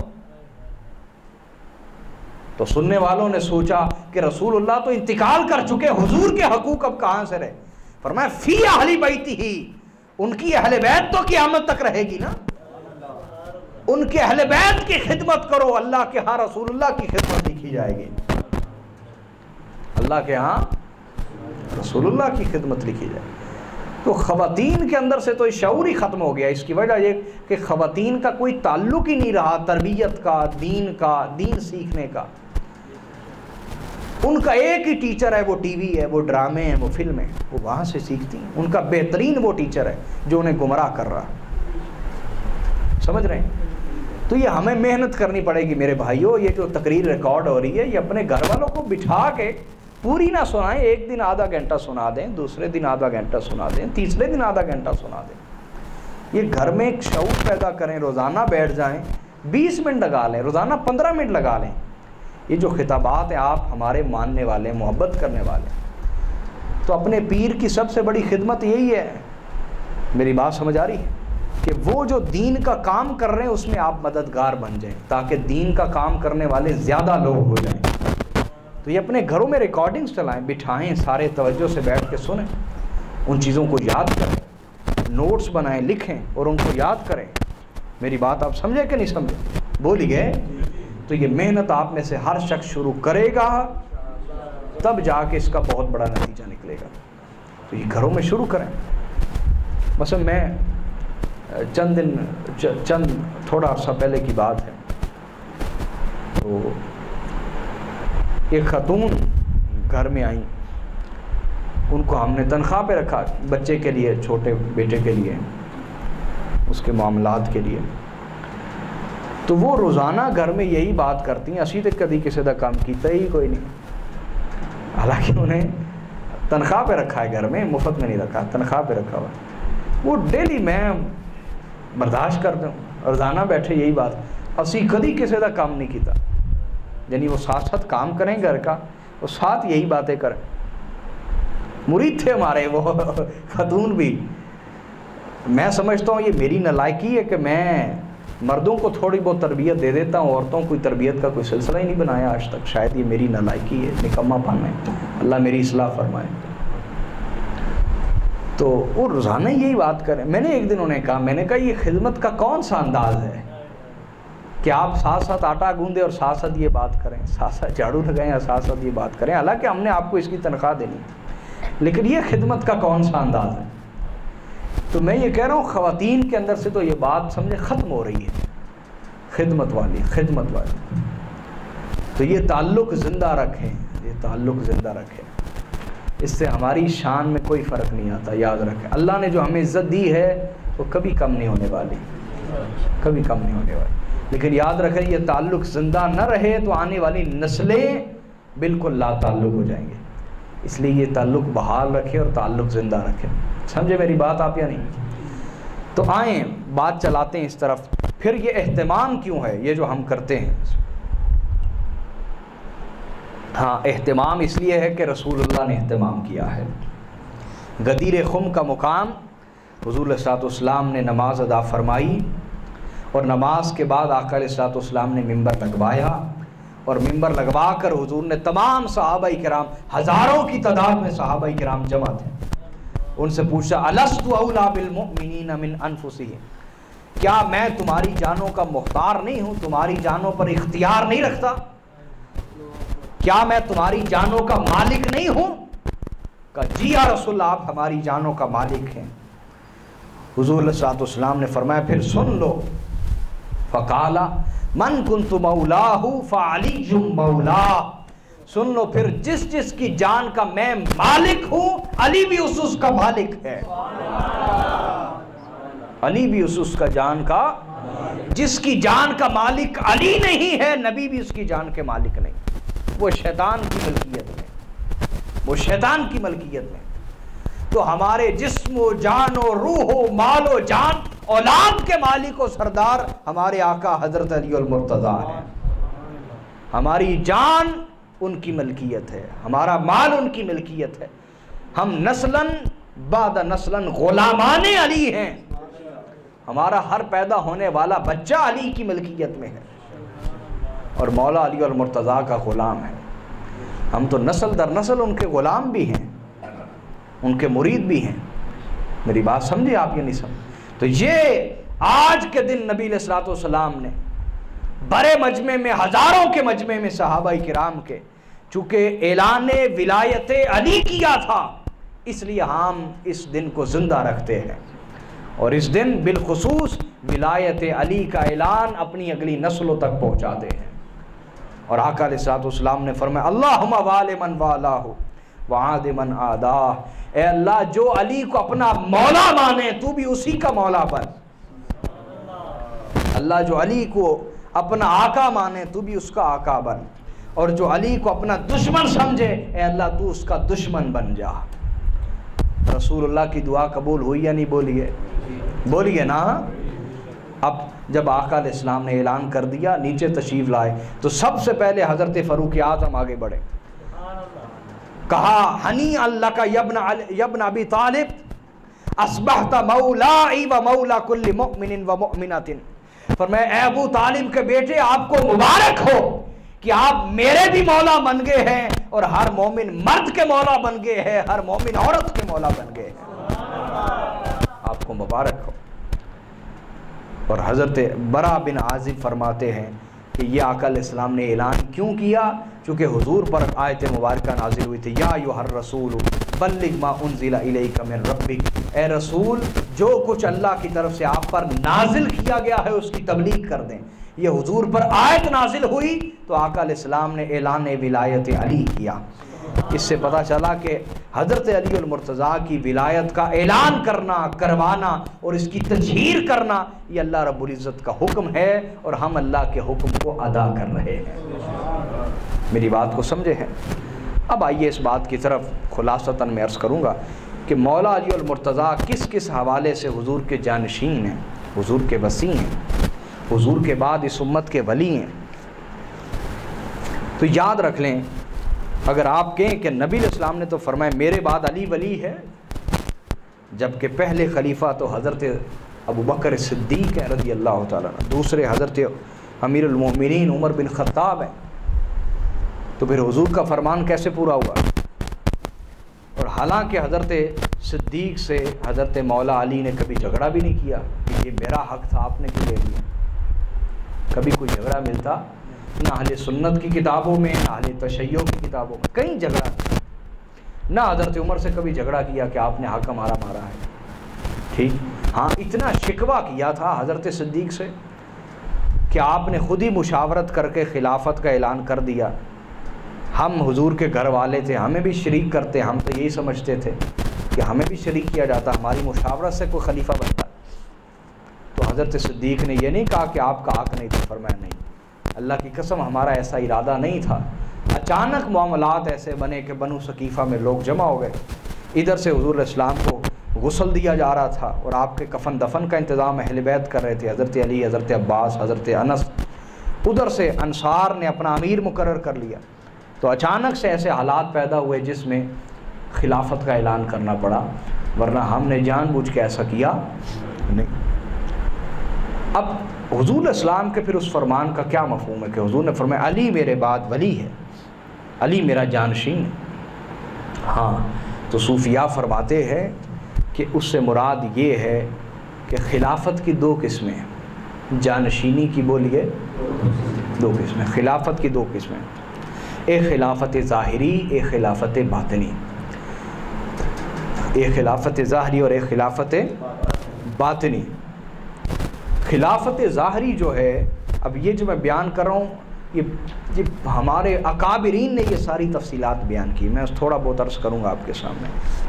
تو سننے والوں نے سوچا کہ رسول اللہ تو انتقال کر چکے، حضور کے حقوق اب کہاں سے رہے؟ فرمایا فی اہل بیتی ہی، ان کی اہل بیت تو قیامت تک رہے گی نا، ان کے اہل بیت کی خدمت کرو، اللہ کے ہاں رسول اللہ کی خدمت لکھی جائے گی، اللہ کے ہاں رسول اللہ کی خدمت لکھی جائے گی۔ تو خواتین کے اندر سے تو شعور ہی ختم ہو گیا۔ اس کی وجہ یہ کہ خواتین کا کوئی تعلق ہی نہیں رہا تربیت کا، دین کا، دین سیکھنے کا۔ ان کا ایک ہی ٹیچر ہے، وہ ٹی وی ہے، وہ ڈرامے ہیں، وہ فلمیں، وہ وہاں سے سیکھتی ہیں۔ ان کا بہترین وہ ٹیچر ہے جو انہیں گمراہ کر رہا، سمجھ رہے ہیں؟ تو یہ ہمیں محنت کرنی پڑے گی میرے بھائیوں۔ یہ جو تقریر ریکارڈ ہو رہی ہے، یہ اپنے گھر والوں کو بٹھا کے پوری نہ سنائیں، ایک دن آدھا گھنٹہ سنا دیں، دوسرے دن آدھا گھنٹہ سنا دیں، تیسرے دن آدھا گھنٹہ سنا دیں۔ یہ گھر میں ایک شعور پیدا کریں، روزانہ بیٹھ جائیں، بیس منٹ لگا لیں، روزانہ پندرہ منٹ لگا لیں۔ یہ جو خطابات ہیں، آپ ہمارے ماننے والے، محبت کرنے والے، تو اپنے پیر کی سب سے بڑی خدمت یہی ہے، میری بات سمجھ آ رہی ہے، کہ وہ جو دین کا کام کر رہے ہیں اس میں آپ مددگار بن جائیں، تاکہ دین کا کام کرنے والے زیادہ لوگ ہو جائیں۔ تو یہ اپنے گھروں میں ریکارڈنگز چلائیں، بٹھائیں، سارے توجہ سے بیٹھ کے سنیں، ان چیزوں کو یاد کریں، نوٹس بنائیں، لکھیں اور ان کو یاد کریں۔ میری بات آپ سمجھے کہ نہیں سمجھے؟ بولی گئے؟ تو یہ محنت آپ میں سے ہر شخص شروع کرے گا، تب جا کے اس کا بہت بڑا نتیجہ نکلے گا۔ تو یہ گھروں میں شروع کریں۔ مثلا میں چند دن چند تھوڑا عرصہ پہلے کی بات ہے، تو ایک خاتون گھر میں آئیں، ان کو ہم نے تنخواہ پہ رکھا بچے کے لیے، چھوٹے بیٹے کے لیے، اس کے معاملات کے لیے۔ تو وہ روزانہ گھر میں یہی بات کرتی ہیں، اسی تک کبھی کسی کا کام کیتا ہی کوئی نہیں، حالانکہ انہیں تنخواہ پہ رکھا ہے، گھر میں مفت میں نہیں رکھا، تنخواہ پہ رکھا ہوا۔ وہ ڈیلی میں برداشت کرتا ہوں، روزانہ بیٹھے یہی بات، اسی کدی کسی کا کام نہیں کیتا، یعنی وہ ساتھ ساتھ کام کریں گھر کا، وہ ساتھ یہی باتیں کریں۔ مرید تھے ہمارے وہ خاتون بھی۔ میں سمجھتا ہوں یہ میری نالائکی ہے کہ میں مردوں کو تھوڑی بہت تربیت دے دیتا ہوں، عورتوں کو تربیت کا کوئی سلسلہ ہی نہیں بنایا آج تک. شاید یہ میری نالائکی ہے، نکما پن ہے، اللہ میری اصلاح فرمائے. تو وہ روزانہ یہی بات کریں. میں نے ایک دن انہیں کہا، میں نے کہا یہ خدمت کا کون سا انداز ہے کہ آپ ساتھ ساتھ آٹا گوندے اور ساتھ ساتھ یہ بات کریں، ساتھ ساتھ جھاڑو لگائیں اور ساتھ ساتھ یہ بات کریں، حالانکہ ہم نے آپ کو اس کی تنخواہ دینی، لیکن یہ خدمت کا کون سا انداز ہے؟ تو میں یہ کہہ رہا ہوں خواتین کے اندر سے تو یہ بات سمجھے ختم ہو رہی ہے، خدمت والی خدمت والی. تو یہ تعلق زندہ رکھیں، یہ تعلق زندہ رکھیں، اس سے ہماری شان میں کوئی فرق نہیں آتا. یاد رکھیں اللہ نے جو ہمیں عزت دی ہے وہ کبھی کم نہیں ہونے والی، کبھی کم نہیں ہونے والی. لیکن یاد رکھیں یہ تعلق زندہ نہ رہے تو آنے والی نسلیں بالکل لا تعلق ہو جائیں گے. اس لیے یہ تعلق بحال رکھیں اور تعلق زندہ رکھیں. سمجھے میری بات آپ یا نہیں؟ تو آئیں بات چلاتے ہیں اس طرف. پھر یہ اہتمام کیوں ہے یہ جو ہم کرتے ہیں؟ ہاں اہتمام اس لیے ہے کہ رسول اللہ نے اہتمام کیا ہے. غدیر خم کا مقام حضور علیہ الصلوۃ والسلام نے نماز ادا فرمائی اور نماز کے بعد آقا علیہ الصلوۃ والسلام نے ممبر لگوایا اور ممبر لگوا کر حضور نے تمام صحابہ کرام، ہزاروں کی تعداد میں صحابہ کرام جمع تھے، ان سے پوچھا الست اولی بالمؤمنین من انفسہم، کیا میں تمہاری جانوں کا مختار نہیں ہوں، تمہاری جانوں پر اختیار نہیں رکھتا؟ کیا میں تمہاری جانوں کا مالک نہیں ہوں؟ کہا جی یا رسول اللہ آپ ہماری جانوں کا مالک ہیں. حضور علیہ الصلوۃ والسلام نے فرمایا پھر سن لو. فقال من کنت مولاہ فعلی مولا، سن لو پھر جس جس کی جان کا میں مالک ہوں علی بھی اس اس کا مالک ہے. علی بھی اس اس کا جان کا، جس کی جان کا مالک علی نہیں ہے نبی بھی اس کی جان کے مالک نہیں. وہ شیطان کی ملکیت میں، وہ شیطان کی ملکیت میں. تو ہمارے جسم و جان و روح و مال و جان اولاد کے مالک و سردار ہمارے آقا حضرت علی المرتضیٰ ہیں. ہماری جان ان کی ملکیت ہے، ہمارا مال ان کی ملکیت ہے. ہم نسلاً بعد نسلاً غلامان علی ہیں. ہمارا ہر پیدا ہونے والا بچہ علی کی ملکیت میں ہے اور مولا علی المرتضیٰ کا غلام ہے. ہم تو نسل در نسل ان کے غلام بھی ہیں، ان کے مرید بھی ہیں. میری بات سمجھے آپ یہ نہیں سمجھ؟ تو یہ آج کے دن نبی علیہ الصلوۃ والسلام نے بڑے مجمع میں، ہزاروں کے مجمع میں صحابہ کرام کے چونکہ اعلان ولایت علی کیا تھا، اس لیے ہم اس دن کو زندہ رکھتے ہیں اور اس دن بالخصوص ولایت علی کا اعلان اپنی اگلی نسلوں تک پہنچاتے ہیں. اور آقا علیہ الصلوۃ والسلام نے فرمایا اللہم والی من والاہ وعاد من عاداہ، اے اللہ جو علی کو اپنا مولا مانے تو بھی اسی کا مولا بن. اللہ جو علی کو اپنا آقا مانے تو بھی اس کا آقا بن، اور جو علی کو اپنا دشمن سمجھے اے اللہ تو اس کا دشمن بن جا. رسول اللہ کی دعا قبول ہوئی یا نہیں؟ بولیے بولیے نا. اب جب آقا علیہ السلام نے اعلان کر دیا، نیچے تشریف لائے تو سب سے پہلے حضرت فاروق اعظم آگے بڑھے. کہا ہنی اللہ کا یبن یبن ابی طالب اصبحت مولائی و مولا کل مؤمن و مؤمنۃ. فرمایا اے ابو طالب کے بیٹے آپ کو مبارک ہو کہ آپ میرے بھی مولا بن گئے ہیں اور ہر مومن مرد کے مولا بن گئے ہیں، ہر مومن عورت کے مولا بن گئے ہیں. آپ کو مبارک ہو. اور حضرت برا بن عازب فرماتے ہیں کہ یہ آقا علیہ السلام نے اعلان کیوں کیا؟ چونکہ حضور پر آیت مبارکہ نازل ہوئی تھی، یا ایھا الرسول بلغ ما انزل الیک من ربک، اے رسول جو کچھ اللہ کی طرف سے آپ پر نازل کیا گیا ہے اس کی تبلیغ کر دیں. یہ حضور پر آیت نازل ہوئی تو آقا علیہ السلام نے اعلان ولایت علی کیا. اس سے پتہ چلا کہ حضرت علی المرتضیٰ کی ولایت کا اعلان کرنا، کروانا اور اس کی تجہیر کرنا یہ اللہ رب العزت کا حکم ہے اور ہم اللہ کے حکم کو ادا کر رہے ہیں. میری بات کو سمجھے ہیں؟ اب آئیے اس بات کی طرف خلاصتاً میں عرض کروں گا کہ مولا علی المرتضیٰ کس کس حوالے سے حضور کے جانشین ہیں، حضور کے وصی ہیں، حضور کے بعد اس امت کے ولی ہیں. تو یاد رکھ لیں، اگر آپ کہیں کہ نبی علیہ السلام نے تو فرمایا میرے بعد علی ولی ہے، جبکہ پہلے خلیفہ تو حضرت ابو بکر صدیق ہیں رضی اللہ تعالیٰ عنہ، دوسرے حضرت امیر المومنین عمر بن خطاب ہیں، تو پھر حضور کا فرمان کیسے پورا ہوا؟ اور حالانکہ حضرت صدیق سے حضرت مولا علی نے کبھی جھگڑا بھی نہیں کیا کہ یہ میرا حق تھا آپ نے کیوں لے لیا، کبھی کوئی جھگڑا ملتا نہ اہل سنت کی کتابوں میں نہ اہل تشیع کی کتابوں میں، کہیں جھگڑا نہیں، نہ حضرت عمر سے کبھی جھگڑا کیا کہ آپ نے حق ہمارا مارا ہے، ٹھیک۔ ہاں اتنا شکوہ کیا تھا حضرت صدیق سے کہ آپ نے خود ہی مشاورت کر کے خلافت کا اعلان کر دیا، ہم حضور کے گھر والے تھے، ہمیں بھی شریک کرتے، ہم تو یہی سمجھتے تھے کہ ہمیں بھی شریک کیا جاتا، ہماری مشاورت سے کوئی خلیفہ بنتا۔ تو حضرت صدیق نے یہ نہیں کہا کہ آپ کا حق نہیں تھا، فرمایا نہیں، اللہ کی قسم ہمارا ایسا ارادہ نہیں تھا، اچانک معاملات ایسے بنے کہ بنو ثقیفہ میں لوگ جمع ہو گئے، ادھر سے حضور علیہ السلام کو غسل دیا جا رہا تھا اور آپ کے کفن دفن کا انتظام اہل بیت کر رہے تھے، حضرت علی، حضرت عباس، حضرت انس، ادھر سے انصار نے اپنا امیر مقرر کر لیا، تو اچانک سے ایسے حالات پیدا ہوئے جس میں خلافت کا اعلان کرنا پڑا، ورنہ ہم نے جان بوجھ کے ایسا کیا نہیں۔ اب حضور علیہ السلام کے پھر اس فرمان کا کیا مفہوم ہے کہ حضور نے فرمایا علی میرے بعد ولی ہے، علی میرا جانشین ہے۔ ہاں تو صوفیاء فرماتے ہیں کہ اس سے مراد یہ ہے کہ خلافت کی دو قسمیں ہیں، جانشینی کی بولیے دو قسمیں، خلافت کی دو قسمیں، ایک خلافت ظاہری، ایک خلافت باطنی، ایک خلافت ظاہری اور ایک خلافت باطنی۔ خلافت ظاہری جو ہے، اب یہ جو میں بیان کر رہا ہوں یہ یہ ہمارے اکابرین نے یہ ساری تفصیلات بیان کی، میں تھوڑا بہت عرض کروں گا آپ کے سامنے۔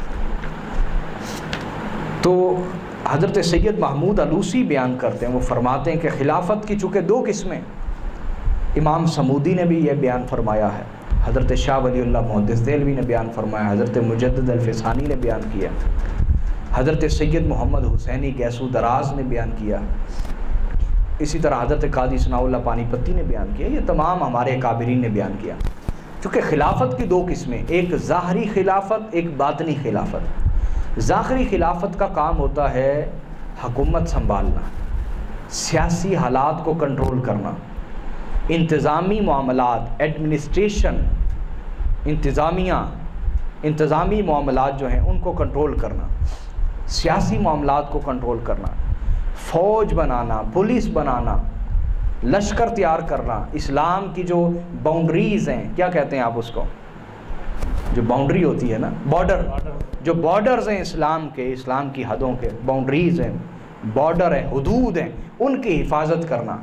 تو حضرت سید محمود علوسی بیان کرتے ہیں، وہ فرماتے ہیں کہ خلافت کی چونکہ دو قسمیں، امام سمودی نے بھی یہ بیان فرمایا ہے، حضرت شاہ ولی اللہ محدث دہلوی نے بیان فرمایا، حضرت مجدد الفسانی نے بیان کیا، حضرت سید محمد حسینی گیسو دراز نے بیان کیا، اسی طرح حضرت قاضی ثناء اللہ پانی پتی نے بیان کیا، یہ تمام ہمارے اکابرین نے بیان کیا۔ چونکہ خلافت کی دو قسمیں، ایک ظاہری خلافت، ایک باطنی خلافت۔ ظاہری خلافت کا کام ہوتا ہے حکومت سنبھالنا، سیاسی حالات کو کنٹرول کرنا، انتظامی معاملات، ایڈمنسٹریشن، انتظامیہ انتظامی معاملات جو ہیں ان کو کنٹرول کرنا، سیاسی معاملات کو کنٹرول کرنا، فوج بنانا، پولیس بنانا، لشکر تیار کرنا، اسلام کی جو باؤنڈریز ہیں، کیا کہتے ہیں آپ اس کو، جو باؤنڈری ہوتی ہے نا، بارڈر، جو بارڈرز ہیں اسلام کے، اسلام کی حدوں کے باؤنڈریز ہیں، بارڈر ہیں، حدود ہیں، ان کی حفاظت کرنا،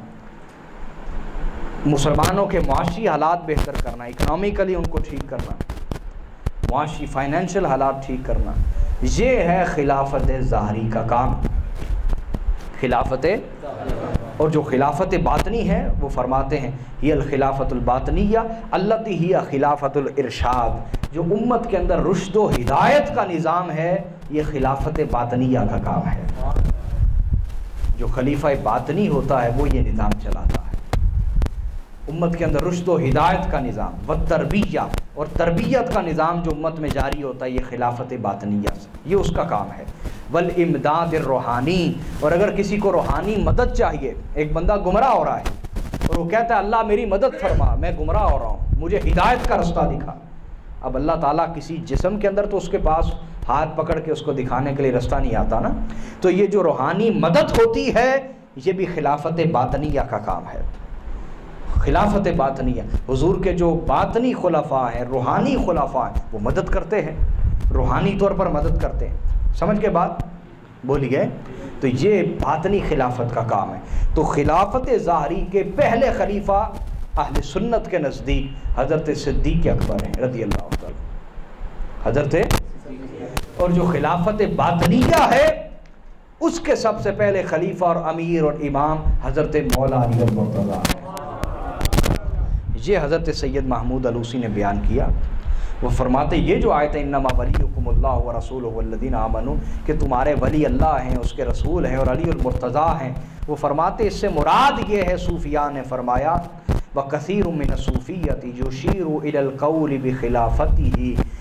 مسلمانوں کے معاشی حالات بہتر کرنا، اکنامیکلی ان کو ٹھیک کرنا، معاشی فائنینشل حالات ٹھیک کرنا، یہ ہے خلافت ظاہری کا کام، خلافت۔ اور جو خلافت باطنی ہے وہ فرماتے ہیں یہ الخلافت الباطنیہ التی ہی خلافت الارشاد، جو امت کے اندر رشد و ہدایت کا نظام ہے یہ خلافت باطنیہ کا کام ہے۔ جو خلیفہ باطنی ہوتا ہے وہ یہ نظام چلاتا ہے، امت کے اندر رشد و ہدایت کا نظام و تربیہ اور تربیت کا نظام جو امت میں جاری ہوتا ہے یہ خلافت باطنیہ سے، یہ اس کا کام ہے۔ والامداد الروحانی، اور اگر کسی کو روحانی مدد چاہیے، ایک بندہ گمراہ ہو رہا ہے اور وہ کہتا ہے اللہ میری مدد فرما، میں گمراہ ہو رہا ہوں، مجھے ہدایت کا رستہ دکھا، اب اللہ تعالیٰ کسی جسم کے اندر تو اس کے پاس ہاتھ پکڑ کے اس کو دکھانے کے لیے رستہ نہیں آتا نا، تو یہ جو روحانی مدد ہوتی ہے یہ بھی خلافت باطنیہ کا کام ہے۔ خلافت باطنیہ، حضور کے جو باطنی خلفاء ہیں، روحانی خلفاء ہیں، وہ مدد کرتے ہیں، روحانی طور پر مدد کرتے ہیں، سمجھ کے بات بولی گئے؟ تو یہ باطنی خلافت کا کام ہے۔ تو خلافت ظاہری کے پہلے خلیفہ اہل سنت کے نزدیک حضرت صدیق اکبر ہیں رضی اللہ تعالیٰ، حضرت، اور جو خلافت باطنیہ ہے اس کے سب سے پہلے خلیفہ اور امیر اور امام حضرت مولا علی المرتضیٰ ہیں۔ یہ حضرت سید محمود علوسی نے بیان کیا، وہ فرماتے یہ جو آیت انما ولیکم اللہ ورسولہ والذین آمنوا، کہ تمہارے ولی اللہ ہیں، اس کے رسول ہیں اور علی المرتضیٰ ہیں، وہ فرماتے اس سے مراد یہ ہے، صوفیاء نے فرمایا وَكَثِيرٌ مِّنَ الصُّوفِيَّةِ يُشِيرُ إِلَى الْقَوْلِ بِخِلَافَتِهِ،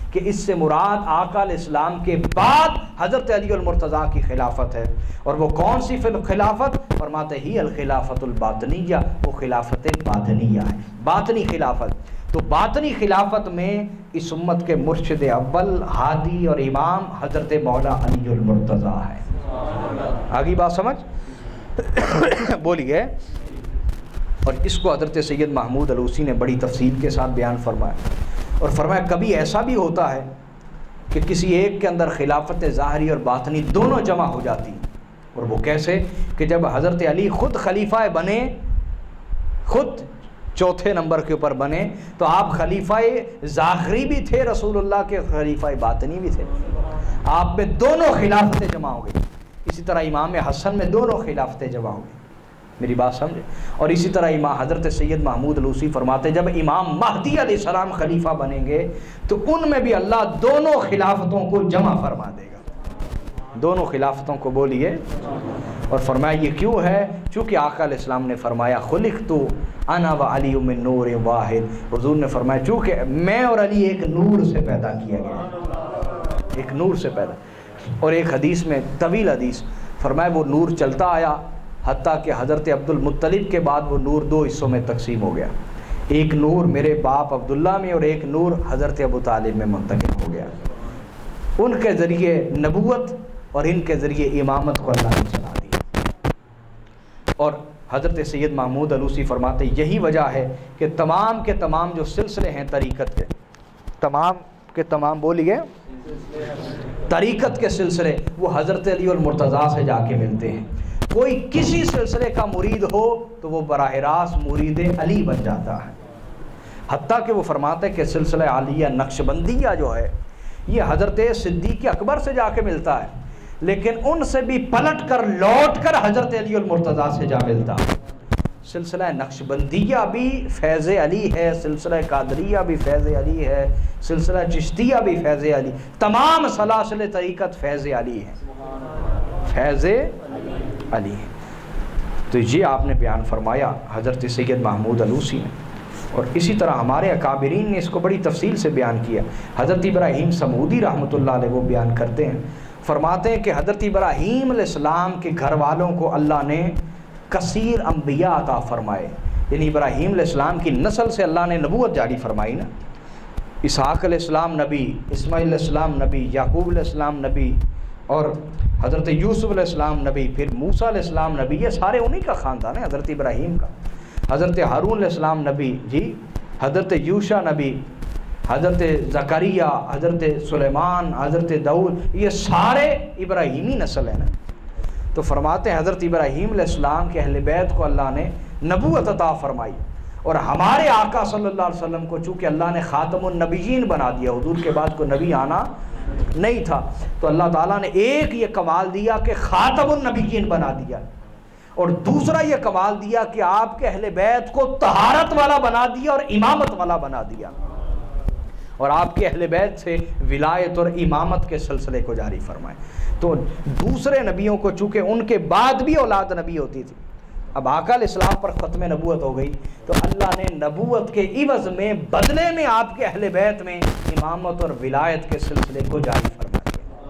کہ اس سے مراد آقا علیہ السلام کے بعد حضرت علی المرتضیٰ کی خلافت ہے۔ اور وہ کون سی خلافت؟ فرماتے ہی الخلافت الباطنیہ، وہ خلافت باطنیہ ہے، باطنی خلافت۔ تو باطنی خلافت میں اس امت کے مرشد اول، ہادی اور امام حضرت مولا علی المرتضیٰ ہے۔ آگی بات سمجھ بولیے۔ اور اس کو حضرت سید محمود علوسی نے بڑی تفصیل کے ساتھ بیان فرمایا، اور فرمایا کبھی ایسا بھی ہوتا ہے کہ کسی ایک کے اندر خلافت ظاہری اور باطنی دونوں جمع ہو جاتی ہیں۔ اور وہ کیسے؟ کہ جب حضرت علی خود خلیفہ بنے، خود چوتھے نمبر کے اوپر بنے، تو آپ خلیفہ ظاہری بھی تھے، رسول اللہ کے خلیفہ باطنی بھی تھے، آپ میں دونوں خلافتیں جمع ہو گئی۔ اسی طرح امام حسن میں دونوں خلافتیں جمع ہو گئی، میری بات سمجھے۔ اور اسی طرح امام حضرت سید محمود علوسی فرماتے جب امام مہدی علیہ السلام خلیفہ بنیں گے تو ان میں بھی اللہ دونوں خلافتوں کو جمع فرما دے گا، دونوں خلافتوں کو بولیے۔ اور فرمایا یہ کیوں ہے؟ چونکہ آقا علیہ السلام نے فرمایا خلقت انا و علی من نور واحد، حضور نے فرمایا چونکہ میں اور علی ایک نور سے پیدا کیا گیا، ایک نور سے پیدا۔ اور ایک حدیث میں، طویل حدیث، فرمایا وہ نور چلتا آیا حتیٰ کہ حضرت عبد المطلب کے بعد وہ نور دو حصوں میں تقسیم ہو گیا، ایک نور میرے باپ عبداللہ میں اور ایک نور حضرت ابو طالب میں منتقل ہو گیا۔ ان کے ذریعے نبوت اور ان کے ذریعے امامت کو اللہ نے چلا دیا۔ اور حضرت سید محمود علوسی فرماتے یہی وجہ ہے کہ تمام کے تمام جو سلسلے ہیں طریقت کے، تمام کے تمام بولیے طریقت کے سلسلے، وہ حضرت علی المرتضیٰ سے جا کے ملتے ہیں۔ کوئی کسی سلسلے کا مرید ہو تو وہ براہ راست مرید علی بن جاتا ہے، حتیٰ کہ وہ فرماتے ہیں کہ سلسلہ عالیہ نقشبندیہ جو ہے یہ حضرت صدیق اکبر سے جا کے ملتا ہے، لیکن ان سے بھی پلٹ کر لوٹ کر حضرت علی المرتضیٰ سے جا ملتا ہے۔ سلسلہ نقشبندیہ بھی فیض علی ہے، سلسلہ قادریہ بھی فیض علی ہے، سلسلہ چشتیہ بھی فیض علی، تمام سلاسل طریقت فیض علی ہے، فیض علی ہے۔ تو یہ آپ نے بیان فرمایا حضرت سید محمود علوسی نے، اور اسی طرح ہمارے اکابرین نے اس کو بڑی تفصیل سے بیان کیا۔ حضرت ابراہیم سمودی رحمۃ اللہ علیہ وہ بیان کرتے ہیں، فرماتے ہیں کہ حضرت ابراہیم علیہ السلام کے گھر والوں کو اللہ نے کثیر انبیاء عطا فرمائے، یعنی ابراہیم علیہ السلام کی نسل سے اللہ نے نبوت جاری فرمائی نا۔ اسحاق علیہ السلام نبی، اسماعیل علیہ السلام نبی، یعقوب علیہ السلام نبی، اور حضرت یوسف علیہ السلام نبی، پھر موسیٰ علیہ السلام نبی، یہ سارے انہی کا خاندان ہے حضرت ابراہیم کا۔ حضرت ہارون علیہ السلام نبی جی، حضرت یوشع نبی، حضرت زکریا، حضرت سلیمان، حضرت داؤد، یہ سارے ابراہیمی نسل ہیں نا۔ تو فرماتے ہیں حضرت ابراہیم علیہ السلام کے اہل بیت کو اللہ نے نبوت عطا فرمائی، اور ہمارے آقا صلی اللہ علیہ وسلم کو چونکہ اللہ نے خاتم النبیین بنا دیا، حضور کے بعد کوئی نبی آنا نہیں تھا، تو اللہ تعالیٰ نے ایک یہ کمال دیا کہ خاتم النبیین بنا دیا، اور دوسرا یہ کمال دیا کہ آپ کے اہل بیت کو طہارت والا بنا دیا اور امامت والا بنا دیا، اور آپ کے اہل بیت سے ولایت اور امامت کے سلسلے کو جاری فرمائے۔ تو دوسرے نبیوں کو چونکہ ان کے بعد بھی اولاد نبی ہوتی تھی، اب آقا علیہ السلام پر ختم نبوت ہو گئی، تو اللہ نے نبوت کے عوض میں بدلے میں آپ کے اہل بیت میں امامت اور ولایت کے سلسلے کو جاری فرما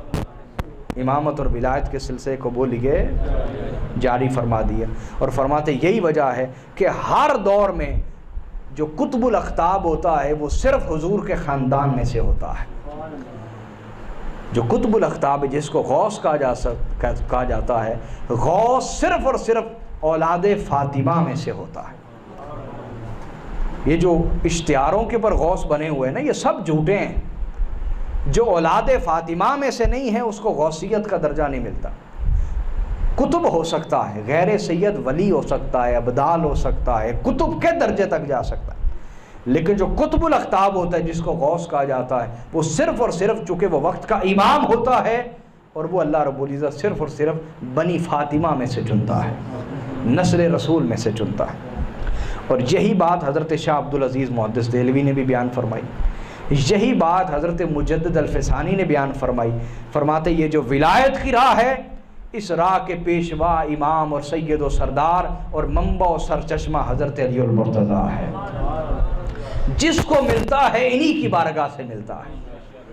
دیا، امامت اور ولایت کے سلسلے کو بولیے جاری فرما دیا۔ اور فرماتے یہی وجہ ہے کہ ہر دور میں جو قطب الاقطاب ہوتا ہے وہ صرف حضور کے خاندان میں سے ہوتا ہے۔ جو قطب الاقطاب جس کو غوث کہا جا سک کہا جاتا ہے، غوث صرف اور صرف اولاد فاطمہ میں سے ہوتا ہے۔ یہ جو اشتہاروں کے پر غوث بنے ہوئے ہیں نا، یہ سب جھوٹے ہیں۔ جو اولاد فاطمہ میں سے نہیں ہے اس کو غوثیت کا درجہ نہیں ملتا۔ قطب ہو سکتا ہے، غیر سید ولی ہو سکتا ہے، ابدال ہو سکتا ہے، قطب کے درجے تک جا سکتا ہے، لیکن جو قطب الاقطاب ہوتا ہے جس کو غوث کہا جاتا ہے، وہ صرف اور صرف چونکہ وہ وقت کا امام ہوتا ہے، اور وہ اللہ رب العزت صرف اور صرف بنی فاطمہ میں سے چنتا ہے، نسل رسول میں سے چنتا ہے۔ اور یہی بات حضرت شاہ عبدالعزیز محدث دہلوی نے بھی بیان فرمائی، یہی بات حضرت مجدد الفسانی نے بیان فرمائی۔ فرماتے یہ جو ولایت کی راہ ہے، اس راہ کے پیشوا امام اور سید و سردار اور منبع و سرچشمہ حضرت علی المرتضیٰ ہے، جس کو ملتا ہے انہی کی بارگاہ سے ملتا ہے۔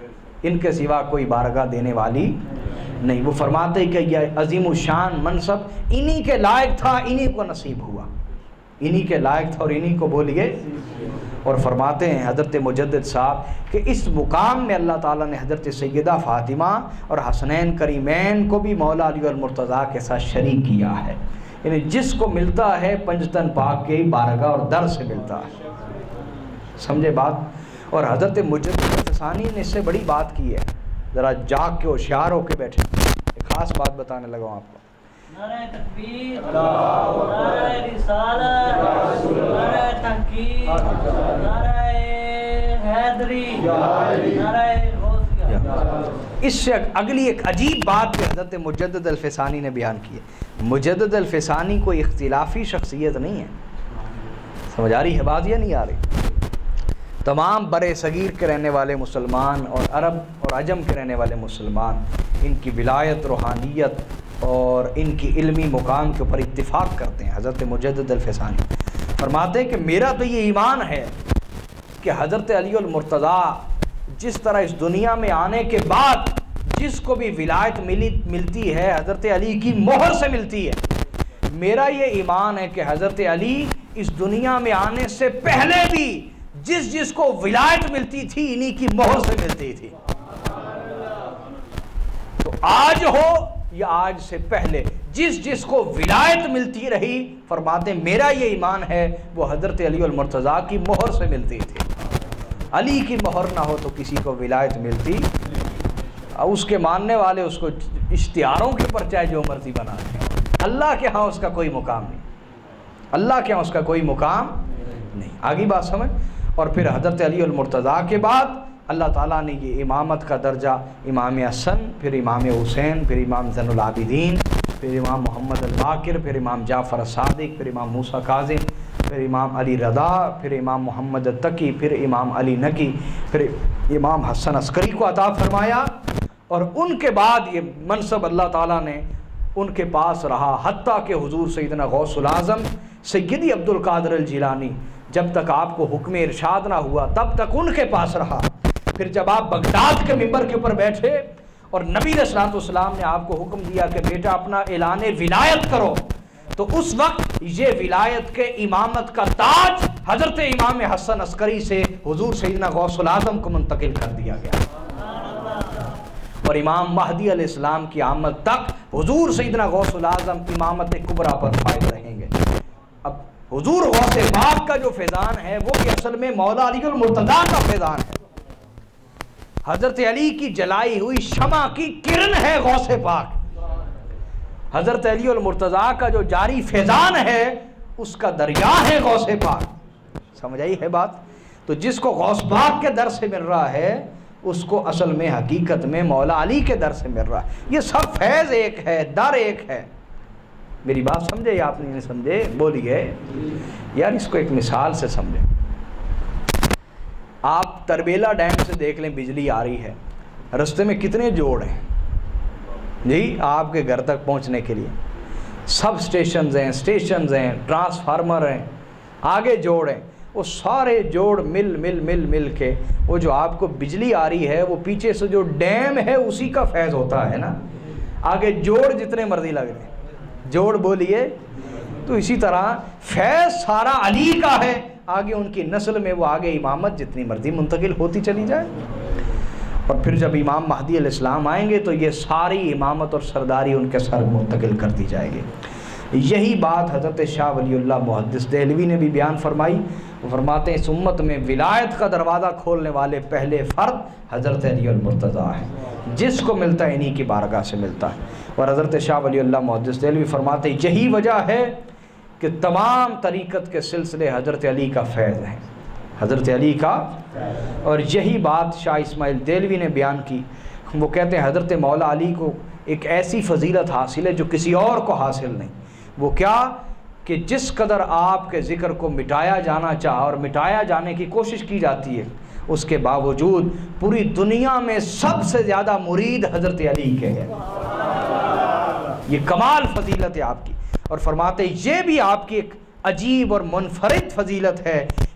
ان کے سوا کوئی بارگاہ دینے والی نہیں۔ وہ فرماتے کہ یہ عظیم الشان منصب انہی کے لائق تھا، انہی کو نصیب ہوا، انہی کے لائق تھا اور انہی کو بولیے۔ اور فرماتے ہیں حضرت مجدد صاحب کہ اس مقام میں اللہ تعالیٰ نے حضرت سیدہ فاطمہ اور حسنین کریمین کو بھی مولا علی المرتضیٰ کے ساتھ شریک کیا ہے، یعنی جس کو ملتا ہے پنجتن پاک کے بارگاہ اور در سے ملتا ہے، سمجھے بات۔ اور حضرت مجدد ثانی نے اس سے بڑی بات کی ہے، ذرا جاگ کے ہوشیار ہو کے بیٹھے، ایک خاص بات بتانے لگا ہوں آپ کو۔ نعرہ تکبیر، نعرہ رسالت، نعرہ تحقیق، نعرہ حیدری، نعرہ غوثیہ۔ اس سے اگلی ایک عجیب بات کہ حضرت مجدد الفسانی نے بیان کی ہے۔ مجدد الفسانی کوئی اختلافی شخصیت نہیں ہے، سمجھ آ رہی ہے بات یا نہیں آ رہی؟ تمام برِ صغیر کے رہنے والے مسلمان اور عرب اور عجم کے رہنے والے مسلمان ان کی ولایت، روحانیت اور ان کی علمی مقام کے اوپر اتفاق کرتے ہیں۔ حضرت مجدد الفسانی فرماتے ہیں کہ میرا تو یہ ایمان ہے کہ حضرت علی المرتضیٰ جس طرح اس دنیا میں آنے کے بعد جس کو بھی ولایت ملی ملتی ہے حضرت علی کی مہر سے ملتی ہے، میرا یہ ایمان ہے کہ حضرت علی اس دنیا میں آنے سے پہلے بھی جس جس کو ولایت ملتی تھی انہی کی مہر سے ملتی تھی، تو آج ہو یا آج سے پہلے جس جس کو ولایت ملتی رہی، فرماتے ہیں میرا یہ ایمان ہے وہ حضرت علی المرتضیٰ کی مہر سے ملتی تھی۔ علی کی مہر نہ ہو تو کسی کو ولایت ملتی، اس کے ماننے والے اس کو اشتہاروں کے اوپر چاہے جو مرضی بنا دیں، اللہ کے ہاں اس کا کوئی مقام نہیں، اللہ کے ہاں اس کا کوئی مقام نہیں۔ آگے بات سمجھ۔ اور پھر حضرت علی المرتضیٰ کے بعد اللہ تعالیٰ نے یہ امامت کا درجہ امام حسن، پھر امام حسین، پھر امام زین العابدین، پھر امام محمد الباقر، پھر امام جعفر الصادق، پھر امام موسیٰ کاظم، پھر امام علی رضا، پھر امام محمد التقی، پھر امام علی نقی، پھر امام حسن عسکری کو عطا فرمایا۔ اور ان کے بعد یہ منصب اللہ تعالیٰ نے ان کے پاس رہا حتیٰ کہ حضور سیدنا غوث العظم سیدی عبد القادر الجیلانی جب تک آپ کو حکم ارشاد نہ ہوا تب تک ان کے پاس رہا۔ پھر جب آپ بغداد کے منبر کے اوپر بیٹھے اور نبی علیہ الصلوۃ والسلام نے آپ کو حکم دیا کہ بیٹا اپنا اعلان ولایت کرو، تو اس وقت یہ ولایت کے امامت کا تاج حضرت امام حسن عسکری سے حضور سیدنا غوث العظم کو منتقل کر دیا گیا، اور امام مہدی علیہ السلام کی آمد تک حضور سیدنا غوث العظم امامت کبریٰ پر فائز رہیں گے۔ اب حضور غوث پاک کا جو فیضان ہے وہ بھی اصل میں مولا علی المرتضیٰ کا فیضان ہے، حضرت علی کی جلائی ہوئی شمع کی کرن ہے غوث پاک، حضرت علی المرتضیٰ کا جو جاری فیضان ہے اس کا دریا ہے غوث پاک، سمجھ آئی ہے بات؟ تو جس کو غوث پاک کے در سے مل رہا ہے اس کو اصل میں حقیقت میں مولا علی کے در سے مل رہا ہے۔ یہ سب فیض ایک ہے، در ایک ہے۔ میری بات سمجھے یا آپ نے نہیں سمجھے؟ بولیے یار، اس کو ایک مثال سے سمجھیں۔ آپ تربیلا ڈیم سے دیکھ لیں، بجلی آ رہی ہے، رستے میں کتنے جوڑ ہیں جی آپ کے گھر تک پہنچنے کے لیے؟ سب سٹیشنز ہیں، سٹیشنز ہیں، ٹرانسفارمر ہیں، آگے جوڑ ہیں، وہ سارے جوڑ مل مل مل مل کے وہ جو آپ کو بجلی آ رہی ہے وہ پیچھے سے جو ڈیم ہے اسی کا فیض ہوتا ہے نا۔ آگے جوڑ جتنے مرضی لگ رہے ہیں، جوڑ بولیے۔ تو اسی طرح فیض سارا علی کا ہے، آگے ان کی نسل میں وہ آگے امامت جتنی مرضی منتقل ہوتی چلی جائے، اور پھر جب امام مہدی علیہ السلام آئیں گے تو یہ ساری امامت اور سرداری ان کے سر منتقل کر دی جائے گی۔ یہی بات حضرت شاہ ولی اللہ محدث دہلوی نے بھی بیان فرمائی۔ وہ فرماتے ہیں اس امت میں ولایت کا دروازہ کھولنے والے پہلے فرد حضرت علی المرتضیٰ ہے، جس کو ملتا ہے انہی کی بارگاہ سے ملتا ہے۔ اور حضرت شاہ ولی اللہ محدث دہلوی فرماتے ہیں یہی وجہ ہے کہ تمام طریقت کے سلسلے حضرت علی کا فیض ہیں، حضرت علی کا۔ اور یہی بات شاہ اسماعیل دہلوی نے بیان کی، وہ کہتے ہیں حضرت مولا علی کو ایک ایسی فضیلت حاصل ہے جو کسی اور کو حاصل نہیں۔ وہ کیا کہ جس قدر آپ کے ذکر کو مٹایا جانا چاہا اور مٹایا جانے کی کوشش کی جاتی ہے، اس کے باوجود پوری دنیا میں سب سے زیادہ مرید حضرت علی کے ہیں۔ یہ کمال فضیلت ہے آپ کی۔ اور فرماتے ہیں یہ بھی آپ کی ایک عجیب اور منفرد فضیلت ہے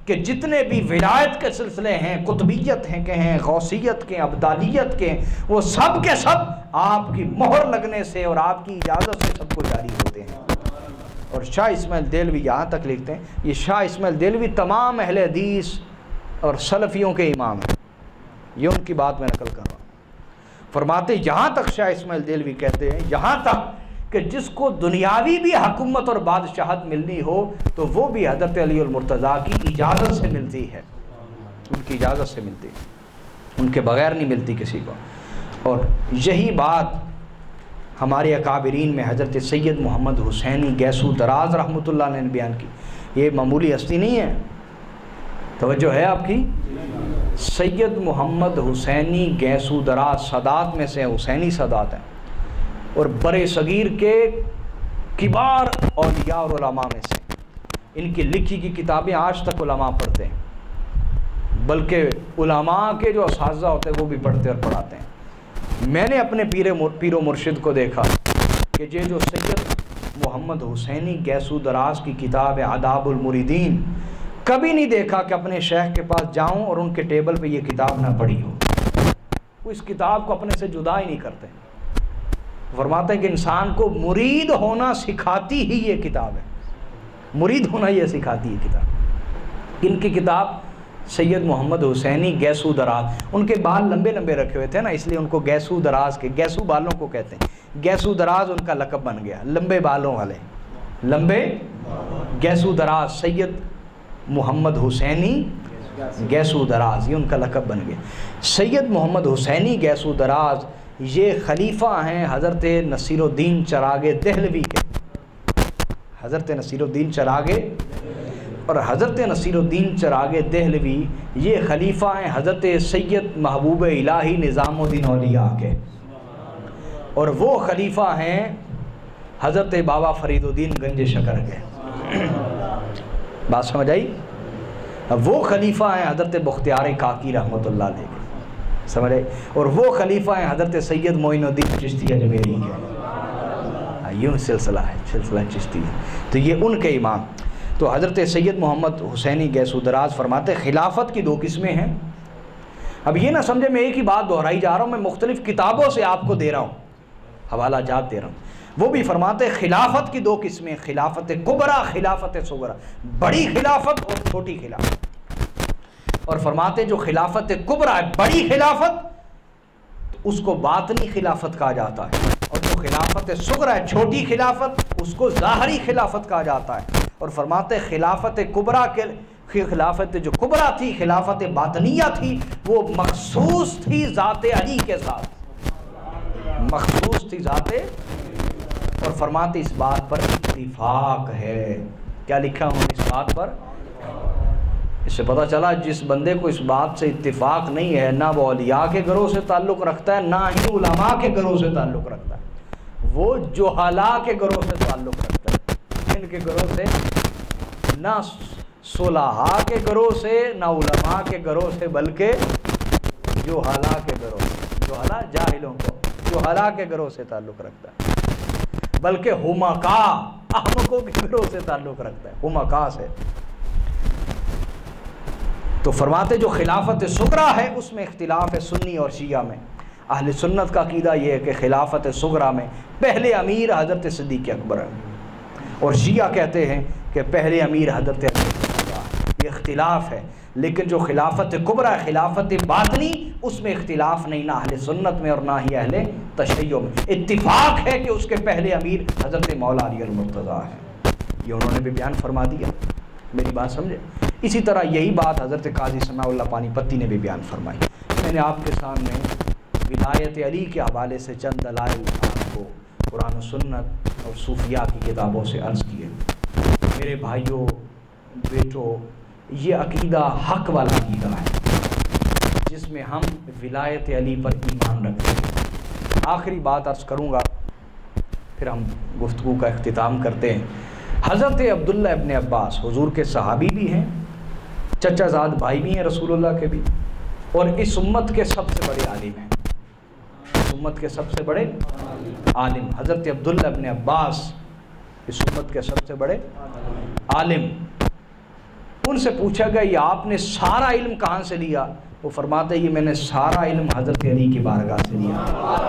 کہ جتنے بھی ولایت کے سلسلے ہیں، قطبیت ہیں کہ ہیں، غوثیت کے، ابدالیت کے، وہ سب کے سب آپ کی مہر لگنے سے اور آپ کی اجازت سے سب کو جاری ہوتے ہیں۔ اور شاہ اسماعیل دہلوی یہاں تک لکھتے ہیں، یہ شاہ اسماعیل دہلوی تمام اہل حدیث اور سلفیوں کے امام ہیں، یہ ان کی بات میں نقل کر رہا ہوں۔ فرماتے یہاں تک شاہ اسماعیل دہلوی کہتے ہیں، یہاں تک کہ جس کو دنیاوی بھی حکومت اور بادشاہت ملنی ہو تو وہ بھی حضرت علی المرتضیٰ کی اجازت سے ملتی ہے، ان کی اجازت سے ملتی ہے، ان کے بغیر نہیں ملتی کسی کو۔ اور یہی بات ہمارے اکابرین میں حضرت سید محمد حسینی گیسو دراز رحمۃ اللہ علیہ نے بیان کی۔ یہ معمولی ہستی نہیں ہے، توجہ ہے آپ کی؟ سید محمد حسینی گیسو دراز سادات میں سے حسینی سادات ہیں، اور برے صغیر کے کبار اولیاء اور علماء میں سے۔ ان کی لکھی کی کتابیں آج تک علماء پڑھتے ہیں، بلکہ علماء کے جو اساتذہ ہوتے ہیں وہ بھی پڑھتے اور پڑھاتے ہیں۔ میں نے اپنے پیر پیر و مرشد کو دیکھا کہ یہ جو سید محمد حسینی گیسو دراز کی کتاب ہے آداب المریدین، کبھی نہیں دیکھا کہ اپنے شیخ کے پاس جاؤں اور ان کے ٹیبل پہ یہ کتاب نہ پڑھی ہو۔ وہ اس کتاب کو اپنے سے جدا ہی نہیں کرتے۔ فرماتے ہیں کہ انسان کو مرید ہونا سکھاتی ہی یہ کتاب ہے، مرید ہونا یہ سکھاتی ہے کتاب۔ ان کی کتاب سید محمد حسینی گیسو دراز، ان کے بال لمبے لمبے رکھے ہوئے تھے نا، اس لیے ان کو گیسو دراز کے، گیسو بالوں کو کہتے ہیں، گیسو دراز ان کا لقب بن گیا، لمبے بالوں والے، لمبے گیسو دراز، سید محمد حسینی گیسو دراز، یہ ان کا لقب بن گیا۔ سید محمد حسینی گیسو دراز یہ خلیفہ ہیں حضرت نصیر الدین چراغ دہلوی کے، حضرت نصیر الدین چراغ، اور حضرت نصیر الدین چراغ دہلوی یہ خلیفہ ہیں حضرت سید محبوب الہی نظام الدین اولیاء کے، اور وہ خلیفہ ہیں حضرت بابا فرید الدین گنج شکر کے۔ بات سمجھ آئی؟ وہ خلیفہ ہیں حضرت بختیار کاکی رحمۃ اللہ علیہ کے، سمجھ آئی؟ اور وہ خلیفہ ہیں حضرت سید معین الدین چشتی اجمیری کے۔ یوں سلسلہ ہے، سلسلہ چشتی ہے، تو یہ ان کے امام۔ تو حضرت سید محمد حسینی گیسو دراز فرماتے خلافت کی دو قسمیں ہیں۔ اب یہ نہ سمجھے میں ایک ہی بات دہرائی جا رہا ہوں، میں مختلف کتابوں سے آپ کو دے رہا ہوں، حوالہ جات دے رہا ہوں۔ وہ بھی فرماتے خلافت کی دو قسمیں، خلافت کبریٰ، خلافت صغریٰ، بڑی خلافت اور چھوٹی خلافت۔ اور فرماتے جو خلافت کبریٰ ہے، بڑی خلافت، تو اس کو باطنی خلافت کہا جاتا ہے، اور جو خلافت صغریٰ ہے، چھوٹی خلافت، اس کو ظاہری خلافت کہا جاتا ہے۔ اور فرماتے خلافت کبریٰ کے خلافت جو کبریٰ تھی، خلافت باطنیہ تھی، وہ مخصوص تھی ذات علی کے ساتھ، مخصوص تھی ذات۔ اور فرماتے اس بات پر اتفاق ہے، کیا لکھا ہوں اس بات پر؟ اس سے پتہ چلا جس بندے کو اس بات سے اتفاق نہیں ہے، نہ وہ اولیاء کے گروہ سے تعلق رکھتا ہے، نہ ہی علماء کے گروہ سے تعلق رکھتا ہے، وہ جہلاء کے گروہ سے تعلق رکھتا ہے، ان کے گروہ سے، نہ صلحاء کے گروہ سے، نہ علماء کے گروہ سے، بلکہ جہلاء کے گروہ سے، جہلاء جاہلوں کو، جہلاء کے گروہ سے تعلق رکھتا ہے، بلکہ حمقاء احمقوں کے گروہ سے تعلق رکھتا ہے، حمقاء سے۔ تو فرماتے جو خلافت صغریٰ ہے اس میں اختلاف ہے سنی اور شیعہ میں۔ اہل سنت کا عقیدہ یہ ہے کہ خلافت صغریٰ میں پہلے امیر حضرت صدیق اکبر ہے، اور شیعہ کہتے ہیں کہ پہلے امیر حضرت علی، یہ اختلاف ہے۔ لیکن جو خلافت کبریٰ ہے، خلافت باطنی، اس میں اختلاف نہیں، نہ اہل سنت میں اور نہ ہی اہل تشیع میں، اتفاق ہے کہ اس کے پہلے امیر حضرت مولا علی المرتضیٰ ہے۔ یہ انہوں نے بھی بیان فرما دیا، میری بات سمجھے؟ اسی طرح یہی بات حضرت قاضی ثناء اللہ پانی پتی نے بھی بیان فرمائی۔ میں نے آپ کے سامنے ولایت علی کے حوالے سے چند دلائل آپ کو قرآن و سنت اور صوفیاء کی کتابوں سے عرض کیے۔ میرے بھائیوں، بیٹو، یہ عقیدہ حق والا عقیدہ ہے جس میں ہم ولایت علی پر ایمان رکھتے ہیں۔ آخری بات عرض کروں گا، پھر ہم گفتگو کا اختتام کرتے ہیں۔ حضرت عبداللہ ابن عباس حضور کے صحابی بھی ہیں، چچا زاد بھائی بھی ہیں رسول اللہ کے بھی، اور اس امت کے سب سے بڑے عالم ہیں، اس امت کے سب سے بڑے عالم حضرت عبداللہ ابن عباس، اس امت کے سب سے بڑے عالم۔ ان سے پوچھا گیا یہ آپ نے سارا علم کہاں سے لیا؟ وہ فرماتے ہیں یہ میں نے سارا علم حضرت علی کی بارگاہ سے لیا۔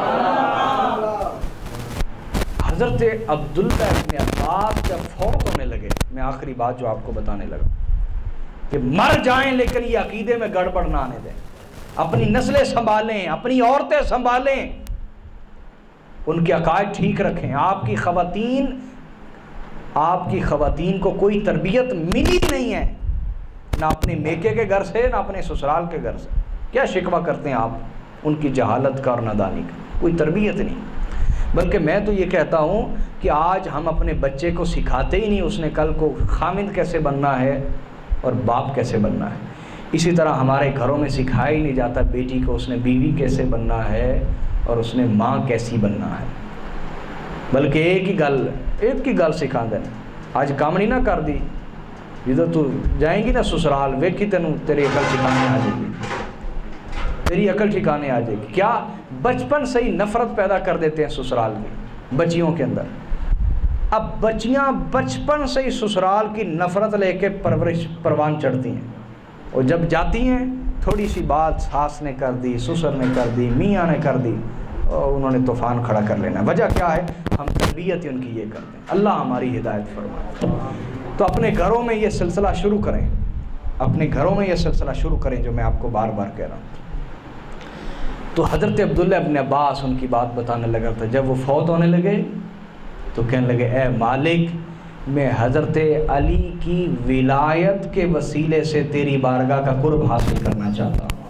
حضرت عبداللہ ابن عباس جب فوت ہونے لگے، میں آخری بات جو آپ کو بتانے لگا کہ مر جائیں لیکن یہ عقیدے میں گڑبڑ نہ آنے دیں، اپنی نسلیں سنبھالیں، اپنی عورتیں سنبھالیں، ان کے عقائد ٹھیک رکھیں۔ آپ کی خواتین آپ کی خواتین کو کوئی تربیت ملی نہیں ہے، نہ اپنے میکے کے گھر سے نہ اپنے سسرال کے گھر سے۔ کیا شکوہ کرتے ہیں آپ ان کی جہالت کا اور نادانی کا؟ کوئی تربیت نہیں۔ بلکہ میں تو یہ کہتا ہوں کہ آج ہم اپنے بچے کو سکھاتے ہی نہیں اس نے کل کو خامند کیسے بننا ہے اور باپ کیسے بننا ہے۔ اسی طرح ہمارے گھروں میں سکھایا ہی نہیں جاتا بیٹی کو اس نے بیوی کیسے بننا ہے اور اس نے ماں کیسی بننا ہے، بلکہ ایک ہی گل ایک ہی گل سکھا دیں۔ آج کام نہیں نہ کر دی جدو تو جائیں گی نا سسرال، ویکھی تینوں تیری عقل ٹھکانے آ جائے گی، تیری عقل ٹھکانے آ جائے گی۔ کیا بچپن سے ہی نفرت پیدا کر دیتے ہیں سسرال کی بچیوں کے اندر۔ اب بچیاں بچپن سے ہی سسرال کی نفرت لے کے پرورش پروان چڑھتی ہیں، اور جب جاتی ہیں تھوڑی سی بات ساس نے کر دی، سسر نے کر دی، میاں نے کر دی، اور انہوں نے طوفان کھڑا کر لینا۔ وجہ کیا ہے؟ ہم تربیت ان کی یہ کرتے ہیں۔ اللہ ہماری ہدایت فرمائے۔ تو اپنے گھروں میں یہ سلسلہ شروع کریں، اپنے گھروں میں یہ سلسلہ شروع کریں جو میں آپ کو بار بار کہہ رہا ہوں۔ تو حضرت عبداللہ ابن عباس ان کی بات بتانے لگا تھا۔ جب وہ فوت ہونے لگے تو کہنے لگے اے مالک، میں حضرت علی کی ولایت کے وسیلے سے تیری بارگاہ کا قرب حاصل کرنا چاہتا ہوں۔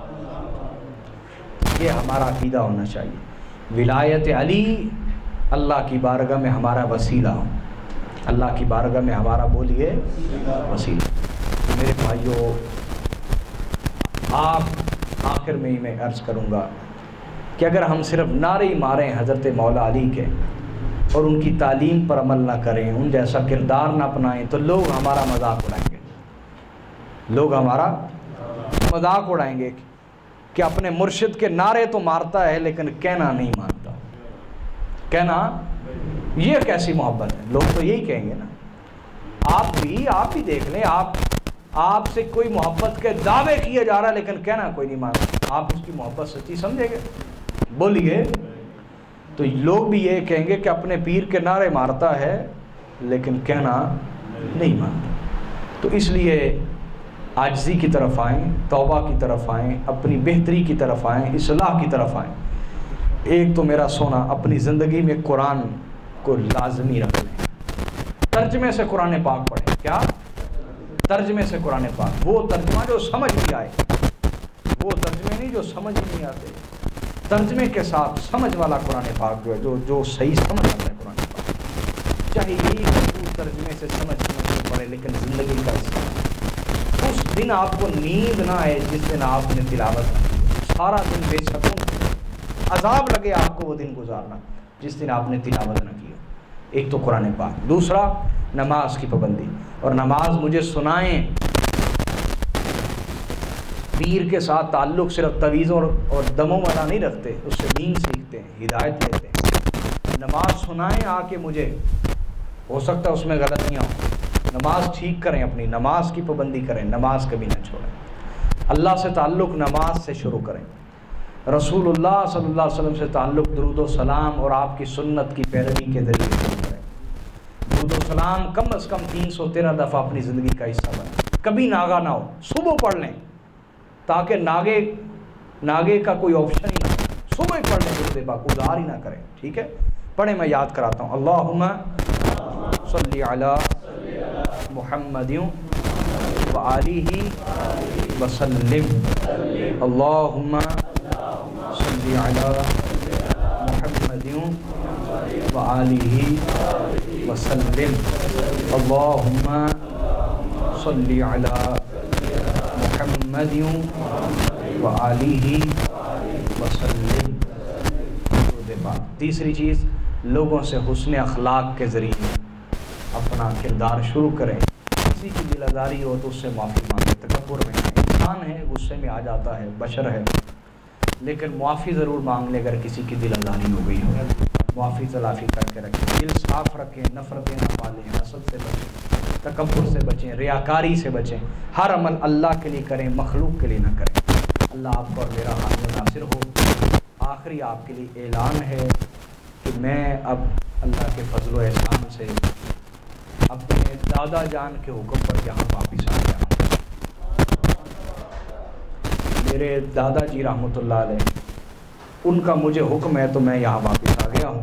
یہ ہمارا عقیدہ ہونا چاہیے، ولایت علی اللہ کی بارگاہ میں ہمارا وسیلہ ہو، اللہ کی بارگاہ میں ہمارا بولیے وسیلہ۔ میرے بھائیوں، آپ آخر میں ہی میں عرض کروں گا کہ اگر ہم صرف نعرے ہی ماریں حضرت مولا علی کے اور ان کی تعلیم پر عمل نہ کریں، ان جیسا کردار نہ اپنائیں، تو لوگ ہمارا مذاق اڑائیں گے، لوگ ہمارا مذاق اڑائیں گے کہ اپنے مرشد کے نعرے تو مارتا ہے لیکن کہنا نہیں مانتا۔ کہنا یہ کیسی محبت ہے؟ لوگ تو یہی کہیں گے نا۔ آپ بھی آپ بھی دیکھ لیں، آپ آپ سے کوئی محبت کے دعوے کیے جا رہا ہے لیکن کہنا کوئی نہیں مانتا، آپ اس کی محبت سچی سمجھیں گے؟ بولیے۔ تو لوگ بھی یہ کہیں گے کہ اپنے پیر کے نعرے مارتا ہے لیکن کہنا نہیں مانتا۔ تو اس لیے عاجزی کی طرف آئیں، توبہ کی طرف آئیں، اپنی بہتری کی طرف آئیں، اصلاح کی طرف آئیں۔ ایک تو میرا سونا اپنی زندگی میں قرآن کو لازمی رکھ لیں، ترجمے سے قرآن پاک پڑھیں۔ کیا؟ ترجمے سے قرآن پاک، وہ ترجمہ جو سمجھ بھی آئے، وہ ترجمے نہیں جو سمجھ نہیں آتے، ترجمے کے ساتھ سمجھ والا قرآن پاک جو ہے، جو جو صحیح سمجھ آتا ہے قرآن پاک، چاہے یہی ترجمے سے سمجھ نہیں پڑے لیکن زندگی کا حصہ۔ اس دن آپ کو نیند نہ آئے جس دن آپ نے تلاوت، سارا دن بے سکون، عذاب لگے آپ کو وہ دن گزارنا جس دن آپ نے تلاوت نہ کی۔ ایک تو قرآن پاک، دوسرا نماز کی پابندی، اور نماز مجھے سنائیں، پیر کے ساتھ تعلق صرف تعویذوں اور دموں والا نہیں رکھتے، اس سے دین سیکھتے ہیں، ہدایت لیتے ہیں۔ نماز سنائیں آ کے مجھے، ہو سکتا ہے اس میں غلطیاں ہوں، نماز ٹھیک کریں، اپنی نماز کی پابندی کریں، نماز کبھی نہ چھوڑیں، اللہ سے تعلق نماز سے شروع کریں، رسول اللہ صلی اللہ علیہ وسلم سے تعلق درود و سلام اور آپ کی سنت کی پیروی کے ذریعے شروع کریں۔ درود و سلام کم از کم تین سو تیرہ دفعہ اپنی زندگی کا حصہ بنیں، کبھی ناگا نہ ہو، صبح پڑھ لیں تاکہ ناگے ناگے کا کوئی آپشن ہی نہ ہو، صبح پڑھ لیں، درود پاک ادھار ہی نہ کریں، ٹھیک ہے؟ پڑھیں، میں یاد کراتا ہوں۔ اللہم صلی علی محمد وآلہ وسلم، اللہم صلی علی محمد وآلہ وسلم، اللہم صلی علی محمد وآلہ وسلم۔ تیسری چیز، لوگوں سے حسن اخلاق کے ذریعے اپنا کردار شروع کریں، کسی کی دل آزاری ہو تو اس سے معافی مانگیں، تکبر میں نہیں، انسان ہے غصے میں آ جاتا ہے، بشر ہے، لیکن معافی ضرور مانگ لے اگر کسی کی دل آزاری ہو گئی ہو، معافی تلافی کر کے رکھیں، دل صاف رکھیں، نفرتیں نہ پالیں، حسد سے بچیں۔ تکبر سے بچیں، ریاکاری سے بچیں، ہر عمل اللہ کے لیے کریں، مخلوق کے لیے نہ کریں۔ اللہ آپ کو اور میرا حامی و ناصر ہو۔ آخری آپ کے لیے اعلان ہے کہ میں اب اللہ کے فضل و احسان سے اپنے دادا جان کے حکم پر یہاں واپس آ گیا ہوں۔ میرے دادا جی رحمۃ اللہ علیہ، ان کا مجھے حکم ہے تو میں یہاں واپس آ گیا ہوں۔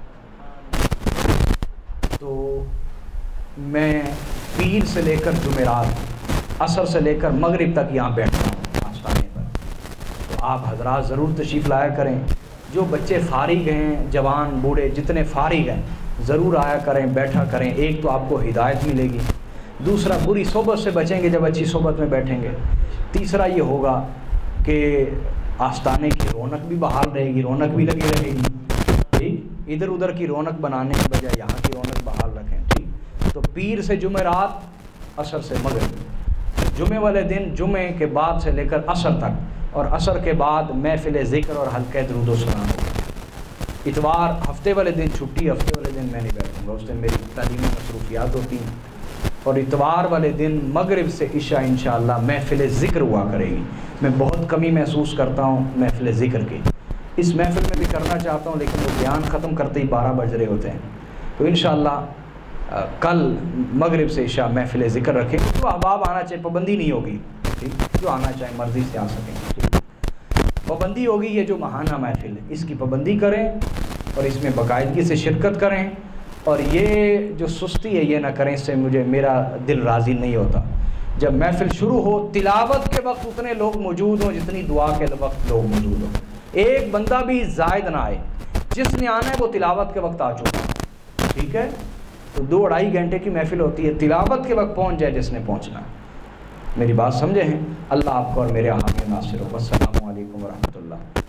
تو میں پیر سے لے کر جمعرات، عصر سے لے کر مغرب تک یہاں بیٹھتا ہوں آستانے پر۔ تو آپ حضرات ضرور تشریف لایا کریں۔ جو بچے فارغ ہیں، جوان بوڑھے جتنے فارغ ہیں، ضرور آیا کریں، بیٹھا کریں۔ ایک تو آپ کو ہدایت ملے گی، دوسرا بری صحبت سے بچیں گے جب اچھی صحبت میں بیٹھیں گے، تیسرا یہ ہوگا کہ آستانے کی رونق بھی بحال رہے گی، رونق بھی لگی رہے گی۔ ٹھیک، ادھر ادھر کی رونق بنانے کی بجائے یہاں کی رونق بحال رکھیں۔ ٹھیک، تو پیر سے جمعرات، عصر سے مغرب، جمعے والے دن جمعے کے بعد سے لے کر عصر تک، اور عصر کے بعد محفل ذکر اور حلقہ درود و سلام ہوگا۔ اتوار ہفتے والے دن چھٹی، ہفتے والے دن میں نہیں بیٹھوں گا، اس دن میری تعلیمی مصروفیات ہوتی ہیں۔ اور اتوار والے دن مغرب سے عشاء انشاءاللہ محفل ذکر ہوا کرے گی۔ میں بہت کمی محسوس کرتا ہوں محفل ذکر کی، اس محفل میں بھی کرنا چاہتا ہوں لیکن وہ بیان ختم کرتے ہی بارہ بج رہے ہوتے ہیں۔ تو انشاءاللہ کل مغرب سے عشاء محفل ذکر رکھیں، جو احباب آنا چاہے، پابندی نہیں ہوگی، ٹھیک، جو آنا چاہے مرضی سے آ سکیں۔ پابندی ہوگی یہ جو ماہانہ محفل ہے اس کی پابندی کریں اور اس میں باقاعدگی سے شرکت کریں، اور یہ جو سستی ہے یہ نہ کریں، اس سے مجھے میرا دل راضی نہیں ہوتا۔ جب محفل شروع ہو تلاوت کے وقت اتنے لوگ موجود ہوں جتنی دعا کے وقت لوگ موجود ہوں، ایک بندہ بھی زائد نہ آئے، جس نے آنا ہے وہ تلاوت کے وقت آ چکا ہے، ٹھیک ہے؟ تو دو اڑائی گھنٹے کی محفل ہوتی ہے، تلاوت کے وقت پہنچ جائے جس نے پہنچنا ہے۔ میری بات سمجھے ہیں؟ اللہ آپ کو اور میرے حامی ناصر ہو۔ السلام علیکم ورحمۃ اللہ۔